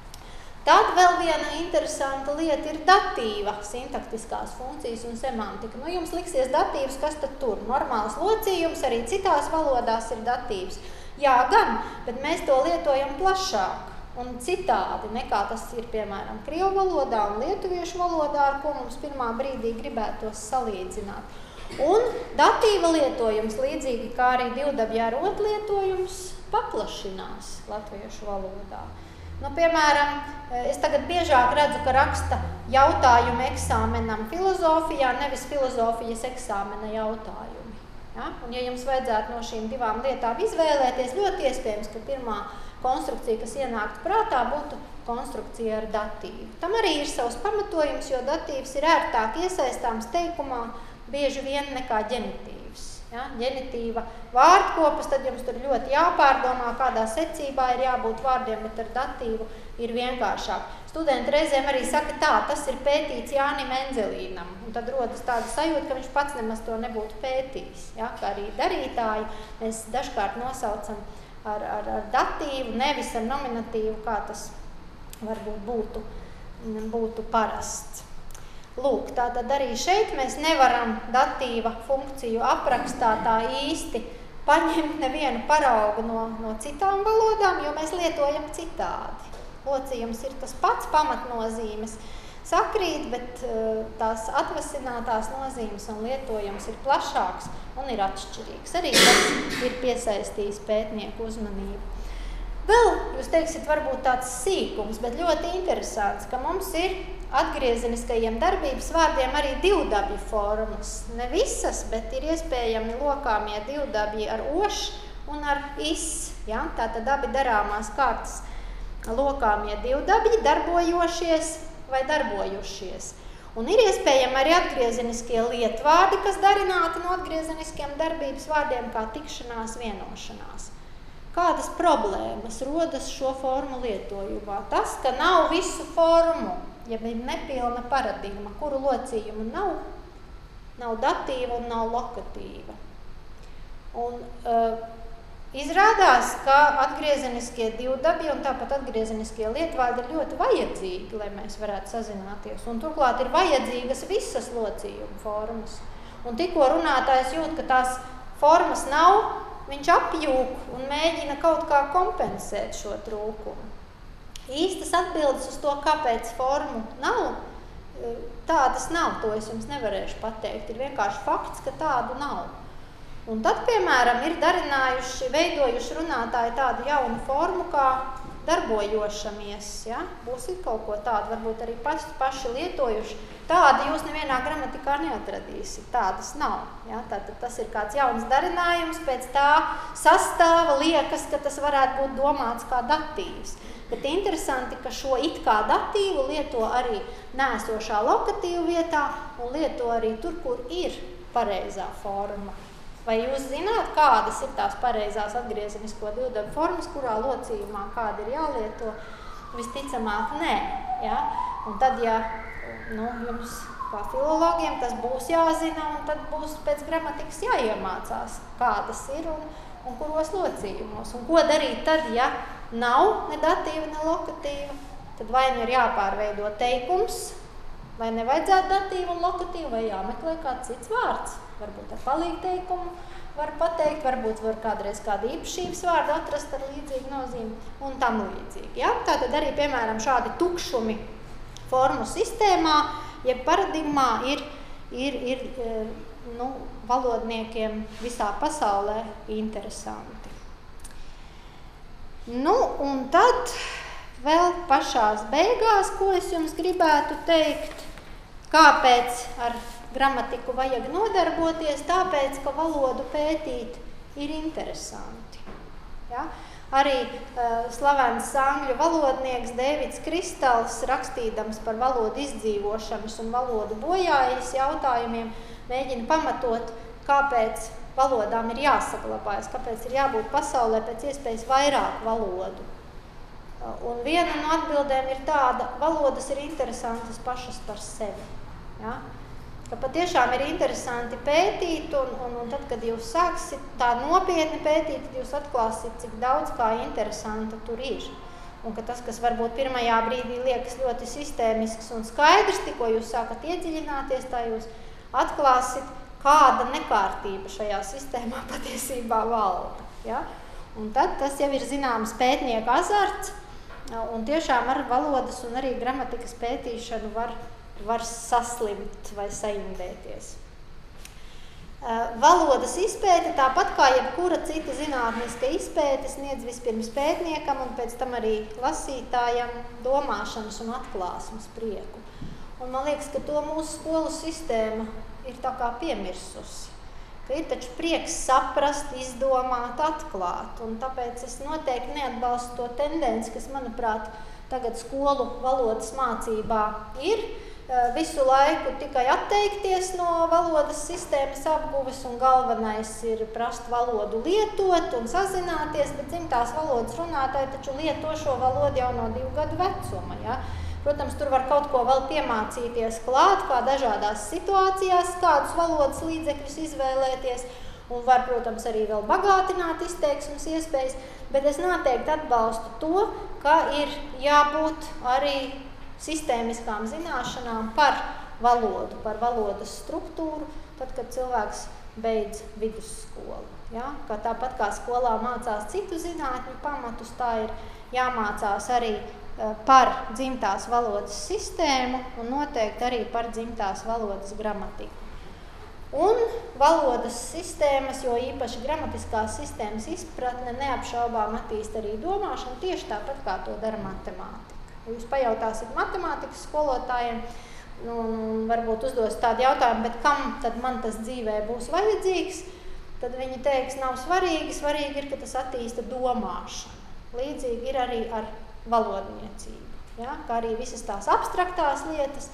Tad vēl viena interesanta lieta ir datīva, sintaktiskās funkcijas un semantika. Jums liksies datīvs, kas tad tur? Normāls locījums, arī citās valodās ir datīvs. Jā, gan, bet mēs to lietojam plašāk un citādi, nekā tas ir, piemēram, krievu valodā un lietuviešu valodā, ar ko mums pirmā brīdī gribētos salīdzināt. Un datīva lietojums, līdzīgi kā arī divdabjā rotlietojums, paplašinās latviešu valodā. Piemēram, es tagad biežāk redzu, ka raksta jautājumu eksāmenam filozofijā, nevis filozofijas eksāmena jautājumi. Ja? Un ja jums vajadzētu no šīm divām lietām izvēlēties, ļoti iespējams, ka pirmā konstrukcija, kas ienāktu prātā, būtu konstrukcija ar datīvu. Tam arī ir savs pamatojums, jo datīvs ir ērtāk iesaistāms teikumā bieži vien nekā ģenitīvs. Ja? Ģenitīva vārdkopas, tad jums tur ļoti jāpārdomā, kādā secībā ir jābūt vārdiem, bet ar datīvu ir vienkāršāk. Studenti reizēm arī saka tā, tas ir pētīts Jānim Enzelīnam, un tad rodas tāda sajūta, ka viņš pats nemaz to nebūtu pētījis. Ja? Kā arī darītāji mēs dažkārt nosaucam ar datīvu, nevis ar nominatīvu, kā tas varbūt būtu parasts. Lūk, tātad arī šeit mēs nevaram datīva funkciju aprakstā tā īsti paņemt nevienu paraugu no citām valodām, jo mēs lietojam citādi. Locījums ir tas pats, pamatnozīmes sakrīt, bet tās atvasinātās nozīmes un lietojums ir plašāks un ir atšķirīgs. Arī tas ir piesaistījis pētnieku uzmanību. Vēl, jūs teiksiet, varbūt tāds sīkums, bet ļoti interesants, ka mums ir atgriezeniskajiem darbības vārdiem arī divdabju formas. Ne visas, bet ir iespējami lokāmie divdabji ar oš un ar is. Ja? Tātad abi darāmās kārtas lokāmie divdabji, darbojošies vai darbojušies. Un ir iespējami arī atgriezeniskie lietvārdi, kas darināti no atgriezeniskiem darbības vārdiem kā tikšanās, vienošanās. Kādas problēmas rodas šo formu lietojumā? Tas, ka nav visu formu, ja ir nepilna paradigma, kuru locījumu nav datīva un nav lokatīva. Un izrādās, ka atgriezeniskie divdabji un tāpat atgriezeniskie lietvārdi ir ļoti vajadzīgi, lai mēs varētu sazināties. Un turklāt ir vajadzīgas visas locījuma formas. Un tikko runātājs jūt, ka tās formas nav, viņš apjūk un mēģina kaut kā kompensēt šo trūkumu. Īstas atbildes uz to, kāpēc formu nav, tādas nav, to es jums nevarēšu pateikt. Ir vienkārši fakts, ka tādu nav. Un tad, piemēram, ir veidojuši runātāji tādu jaunu formu, kā darbojošamies, ja? Būsit kaut ko tādu, varbūt arī paši lietojuši. Tādu jūs nevienā gramatikā neatradīsiet, tādas nav. Ja? Tātad tas ir kāds jauns darinājums, pēc tā sastāva liekas, ka tas varētu būt domāts kā datīvs. Bet interesanti, ka šo it kā datīvu lieto arī nēsošā lokatīvu vietā un lieto arī tur, kur ir pareizā forma. Vai jūs zināt, kādas ir tās pareizās atgriezenisko dildamu formas, kurā locījumā kāda ir jālieto? Visticamāk, nē. Ja? Un tad, ja jums kā filologiem tas būs jāzina, un tad būs pēc gramatikas jāiemācās, kādas ir un kuros locījumos. Un ko darīt tad, ja nav ne datīva, ne lokatīva? Tad vai nu ir jāpārveido teikums, vai nevajadzētu datīvu un lokatīvu, vai jāmeklē kāds cits vārds. Varbūt ar palīgteikumu var pateikt, varbūt var kādreiz kādu īpašības vārdu atrast ar līdzīgu nozīmi un tam līdzīgi. Ja? Tātad arī, piemēram, šādi tukšumi formu sistēmā, jeb paradigmā ir valodniekiem visā pasaulē interesanti. Un tad vēl pašās beigās, ko es jums gribētu teikt, kāpēc ar gramatiku vajag nodarboties, tāpēc, ka valodu pētīt ir interesanti. Ja? Arī slavens angļu valodnieks Dēvids Kristals, rakstīdams par valodu izdzīvošanas un valodu bojājas jautājumiem, mēģina pamatot, kāpēc valodām ir jāsaglabājas, kāpēc ir jābūt pasaulē pēc iespējas vairāk valodu. Un viena no atbildēm ir tāda, valodas ir interesantas pašas par sevi. Ja? Ka patiešām ir interesanti pētīt, un tad, kad jūs sāksiet tā nopietni pētīt, tad jūs atklāsiet, cik daudz kā interesanta tur ir. Un ka tas, kas varbūt pirmajā brīdī liekas ļoti sistēmisks un skaidrs, tikko jūs sākat iedziļināties, tā jūs atklāsiet, kāda nekārtība šajā sistēmā patiesībā valda. Ja? Un tad tas jau ir zināms pētnieka azarts, un tiešām ar valodas un arī gramatikas pētīšanu var saslimt vai saindēties. Valodas izpēte, tāpat kā jebkura cita zinātniska izpēte, sniedz vispirms pētniekam un pēc tam arī lasītājam domāšanas un atklāsmes prieku. Un man liekas, ka to mūsu skolu sistēma ir tā kā piemirsusi. Ka ir taču prieks saprast, izdomāt, atklāt. Un tāpēc es noteikti neatbalstu to tendenci, kas, manuprāt, tagad skolu valodas mācībā ir, visu laiku tikai atteikties no valodas sistēmas apguves un galvenais ir prast valodu lietot un sazināties, bet dzimtās valodas runātāji taču lieto šo valodu jau no 2 gadu vecuma. Ja? Protams, tur var kaut ko vēl piemācīties klāt, kā dažādās situācijās, kādus valodas līdzekļus izvēlēties un var, protams, arī vēl bagātināt izteiksmes iespējas, bet es noteikti atbalstu to, ka ir jābūt arī sistēmiskām zināšanām par valodu, par valodas struktūru, tad, kad cilvēks beidz vidusskolu. Ja? Tāpat kā skolā mācās citu zinātņu pamatus, tā ir jāmācās arī par dzimtās valodas sistēmu un noteikti arī par dzimtās valodas gramatiku. Un valodas sistēmas, jo īpaši gramatiskās sistēmas izpratne neapšaubām attīst arī domāšanu, tieši tāpat kā to dara matemātika. Jūs pajautāsiet matemātikas skolotājiem, varbūt uzdos tādu jautājumu, bet kam tad man tas dzīvē būs vajadzīgs? Tad viņi teiks, nav svarīgi, svarīgi ir, ka tas attīsta domāšanu. Līdzīgi ir arī ar valodniecību, ja? Kā arī visas tās abstraktās lietas,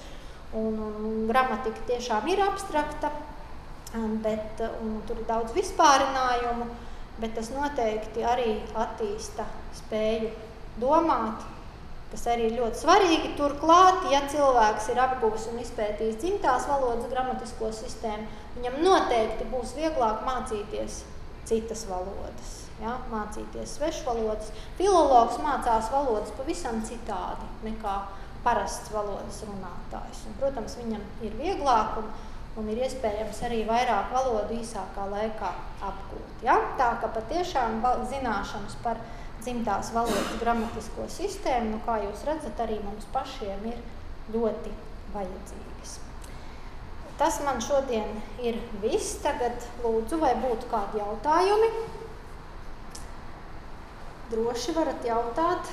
un gramatika tiešām ir abstrakta, bet tur ir daudz vispārinājumu, bet tas noteikti arī attīsta spēju domāt, kas arī ir ļoti svarīgi. Turklāt, ja cilvēks ir apguvis un izpētījis dzimtās valodas gramatisko sistēmu, viņam noteikti būs vieglāk mācīties citas valodas, ja? Mācīties svešvalodas. Filologs mācās valodas pavisam citādi nekā parasts valodas runātājs. Un, protams, viņam ir vieglāk un ir iespējams arī vairāk valodu īsākā laikā apgūt. Ja? Tā ka patiešām zināšanas par dzimtās valodas gramatisko sistēmu, kā jūs redzat, arī mums pašiem ir ļoti vajadzīgas. Tas man šodien ir viss. Tagad lūdzu, vai būtu kādi jautājumi? Droši varat jautāt.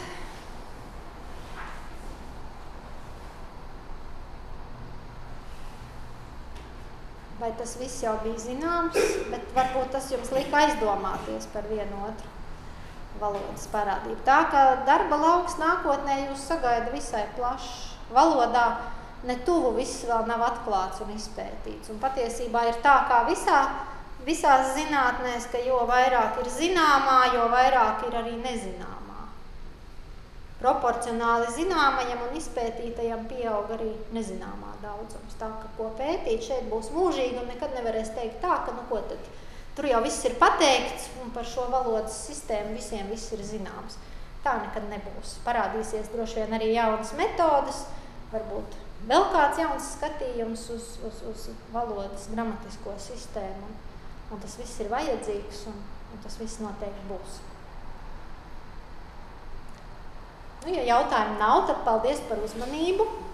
Vai tas viss jau bija zināms, bet varbūt tas jums lika aizdomāties par vienu otru valodas parādību. Tā, ka darba lauks nākotnē jūs sagaida visai plašs. Valodā ne tuvu viss vēl nav atklāts un izpētīts. Un patiesībā ir tā, kā visās zinātnēs, ka jo vairāk ir zināmā, jo vairāk ir arī nezināmā. Proporcionāli zināmajam un izpētītajam pieaug arī nezināmā daudzums. Tā, ka ko pētīt šeit būs mūžīgi un nekad nevarēs teikt tā, ka nu ko tad, tur jau viss ir pateikts un par šo valodas sistēmu visiem viss ir zināms. Tā nekad nebūs. Parādīsies droši vien arī jaunas metodas, varbūt vēl kāds jauns skatījums uz valodas gramatisko sistēmu. Un tas viss ir vajadzīgs un tas viss noteikti būs. Nu, ja jautājumu nav, tad paldies par uzmanību.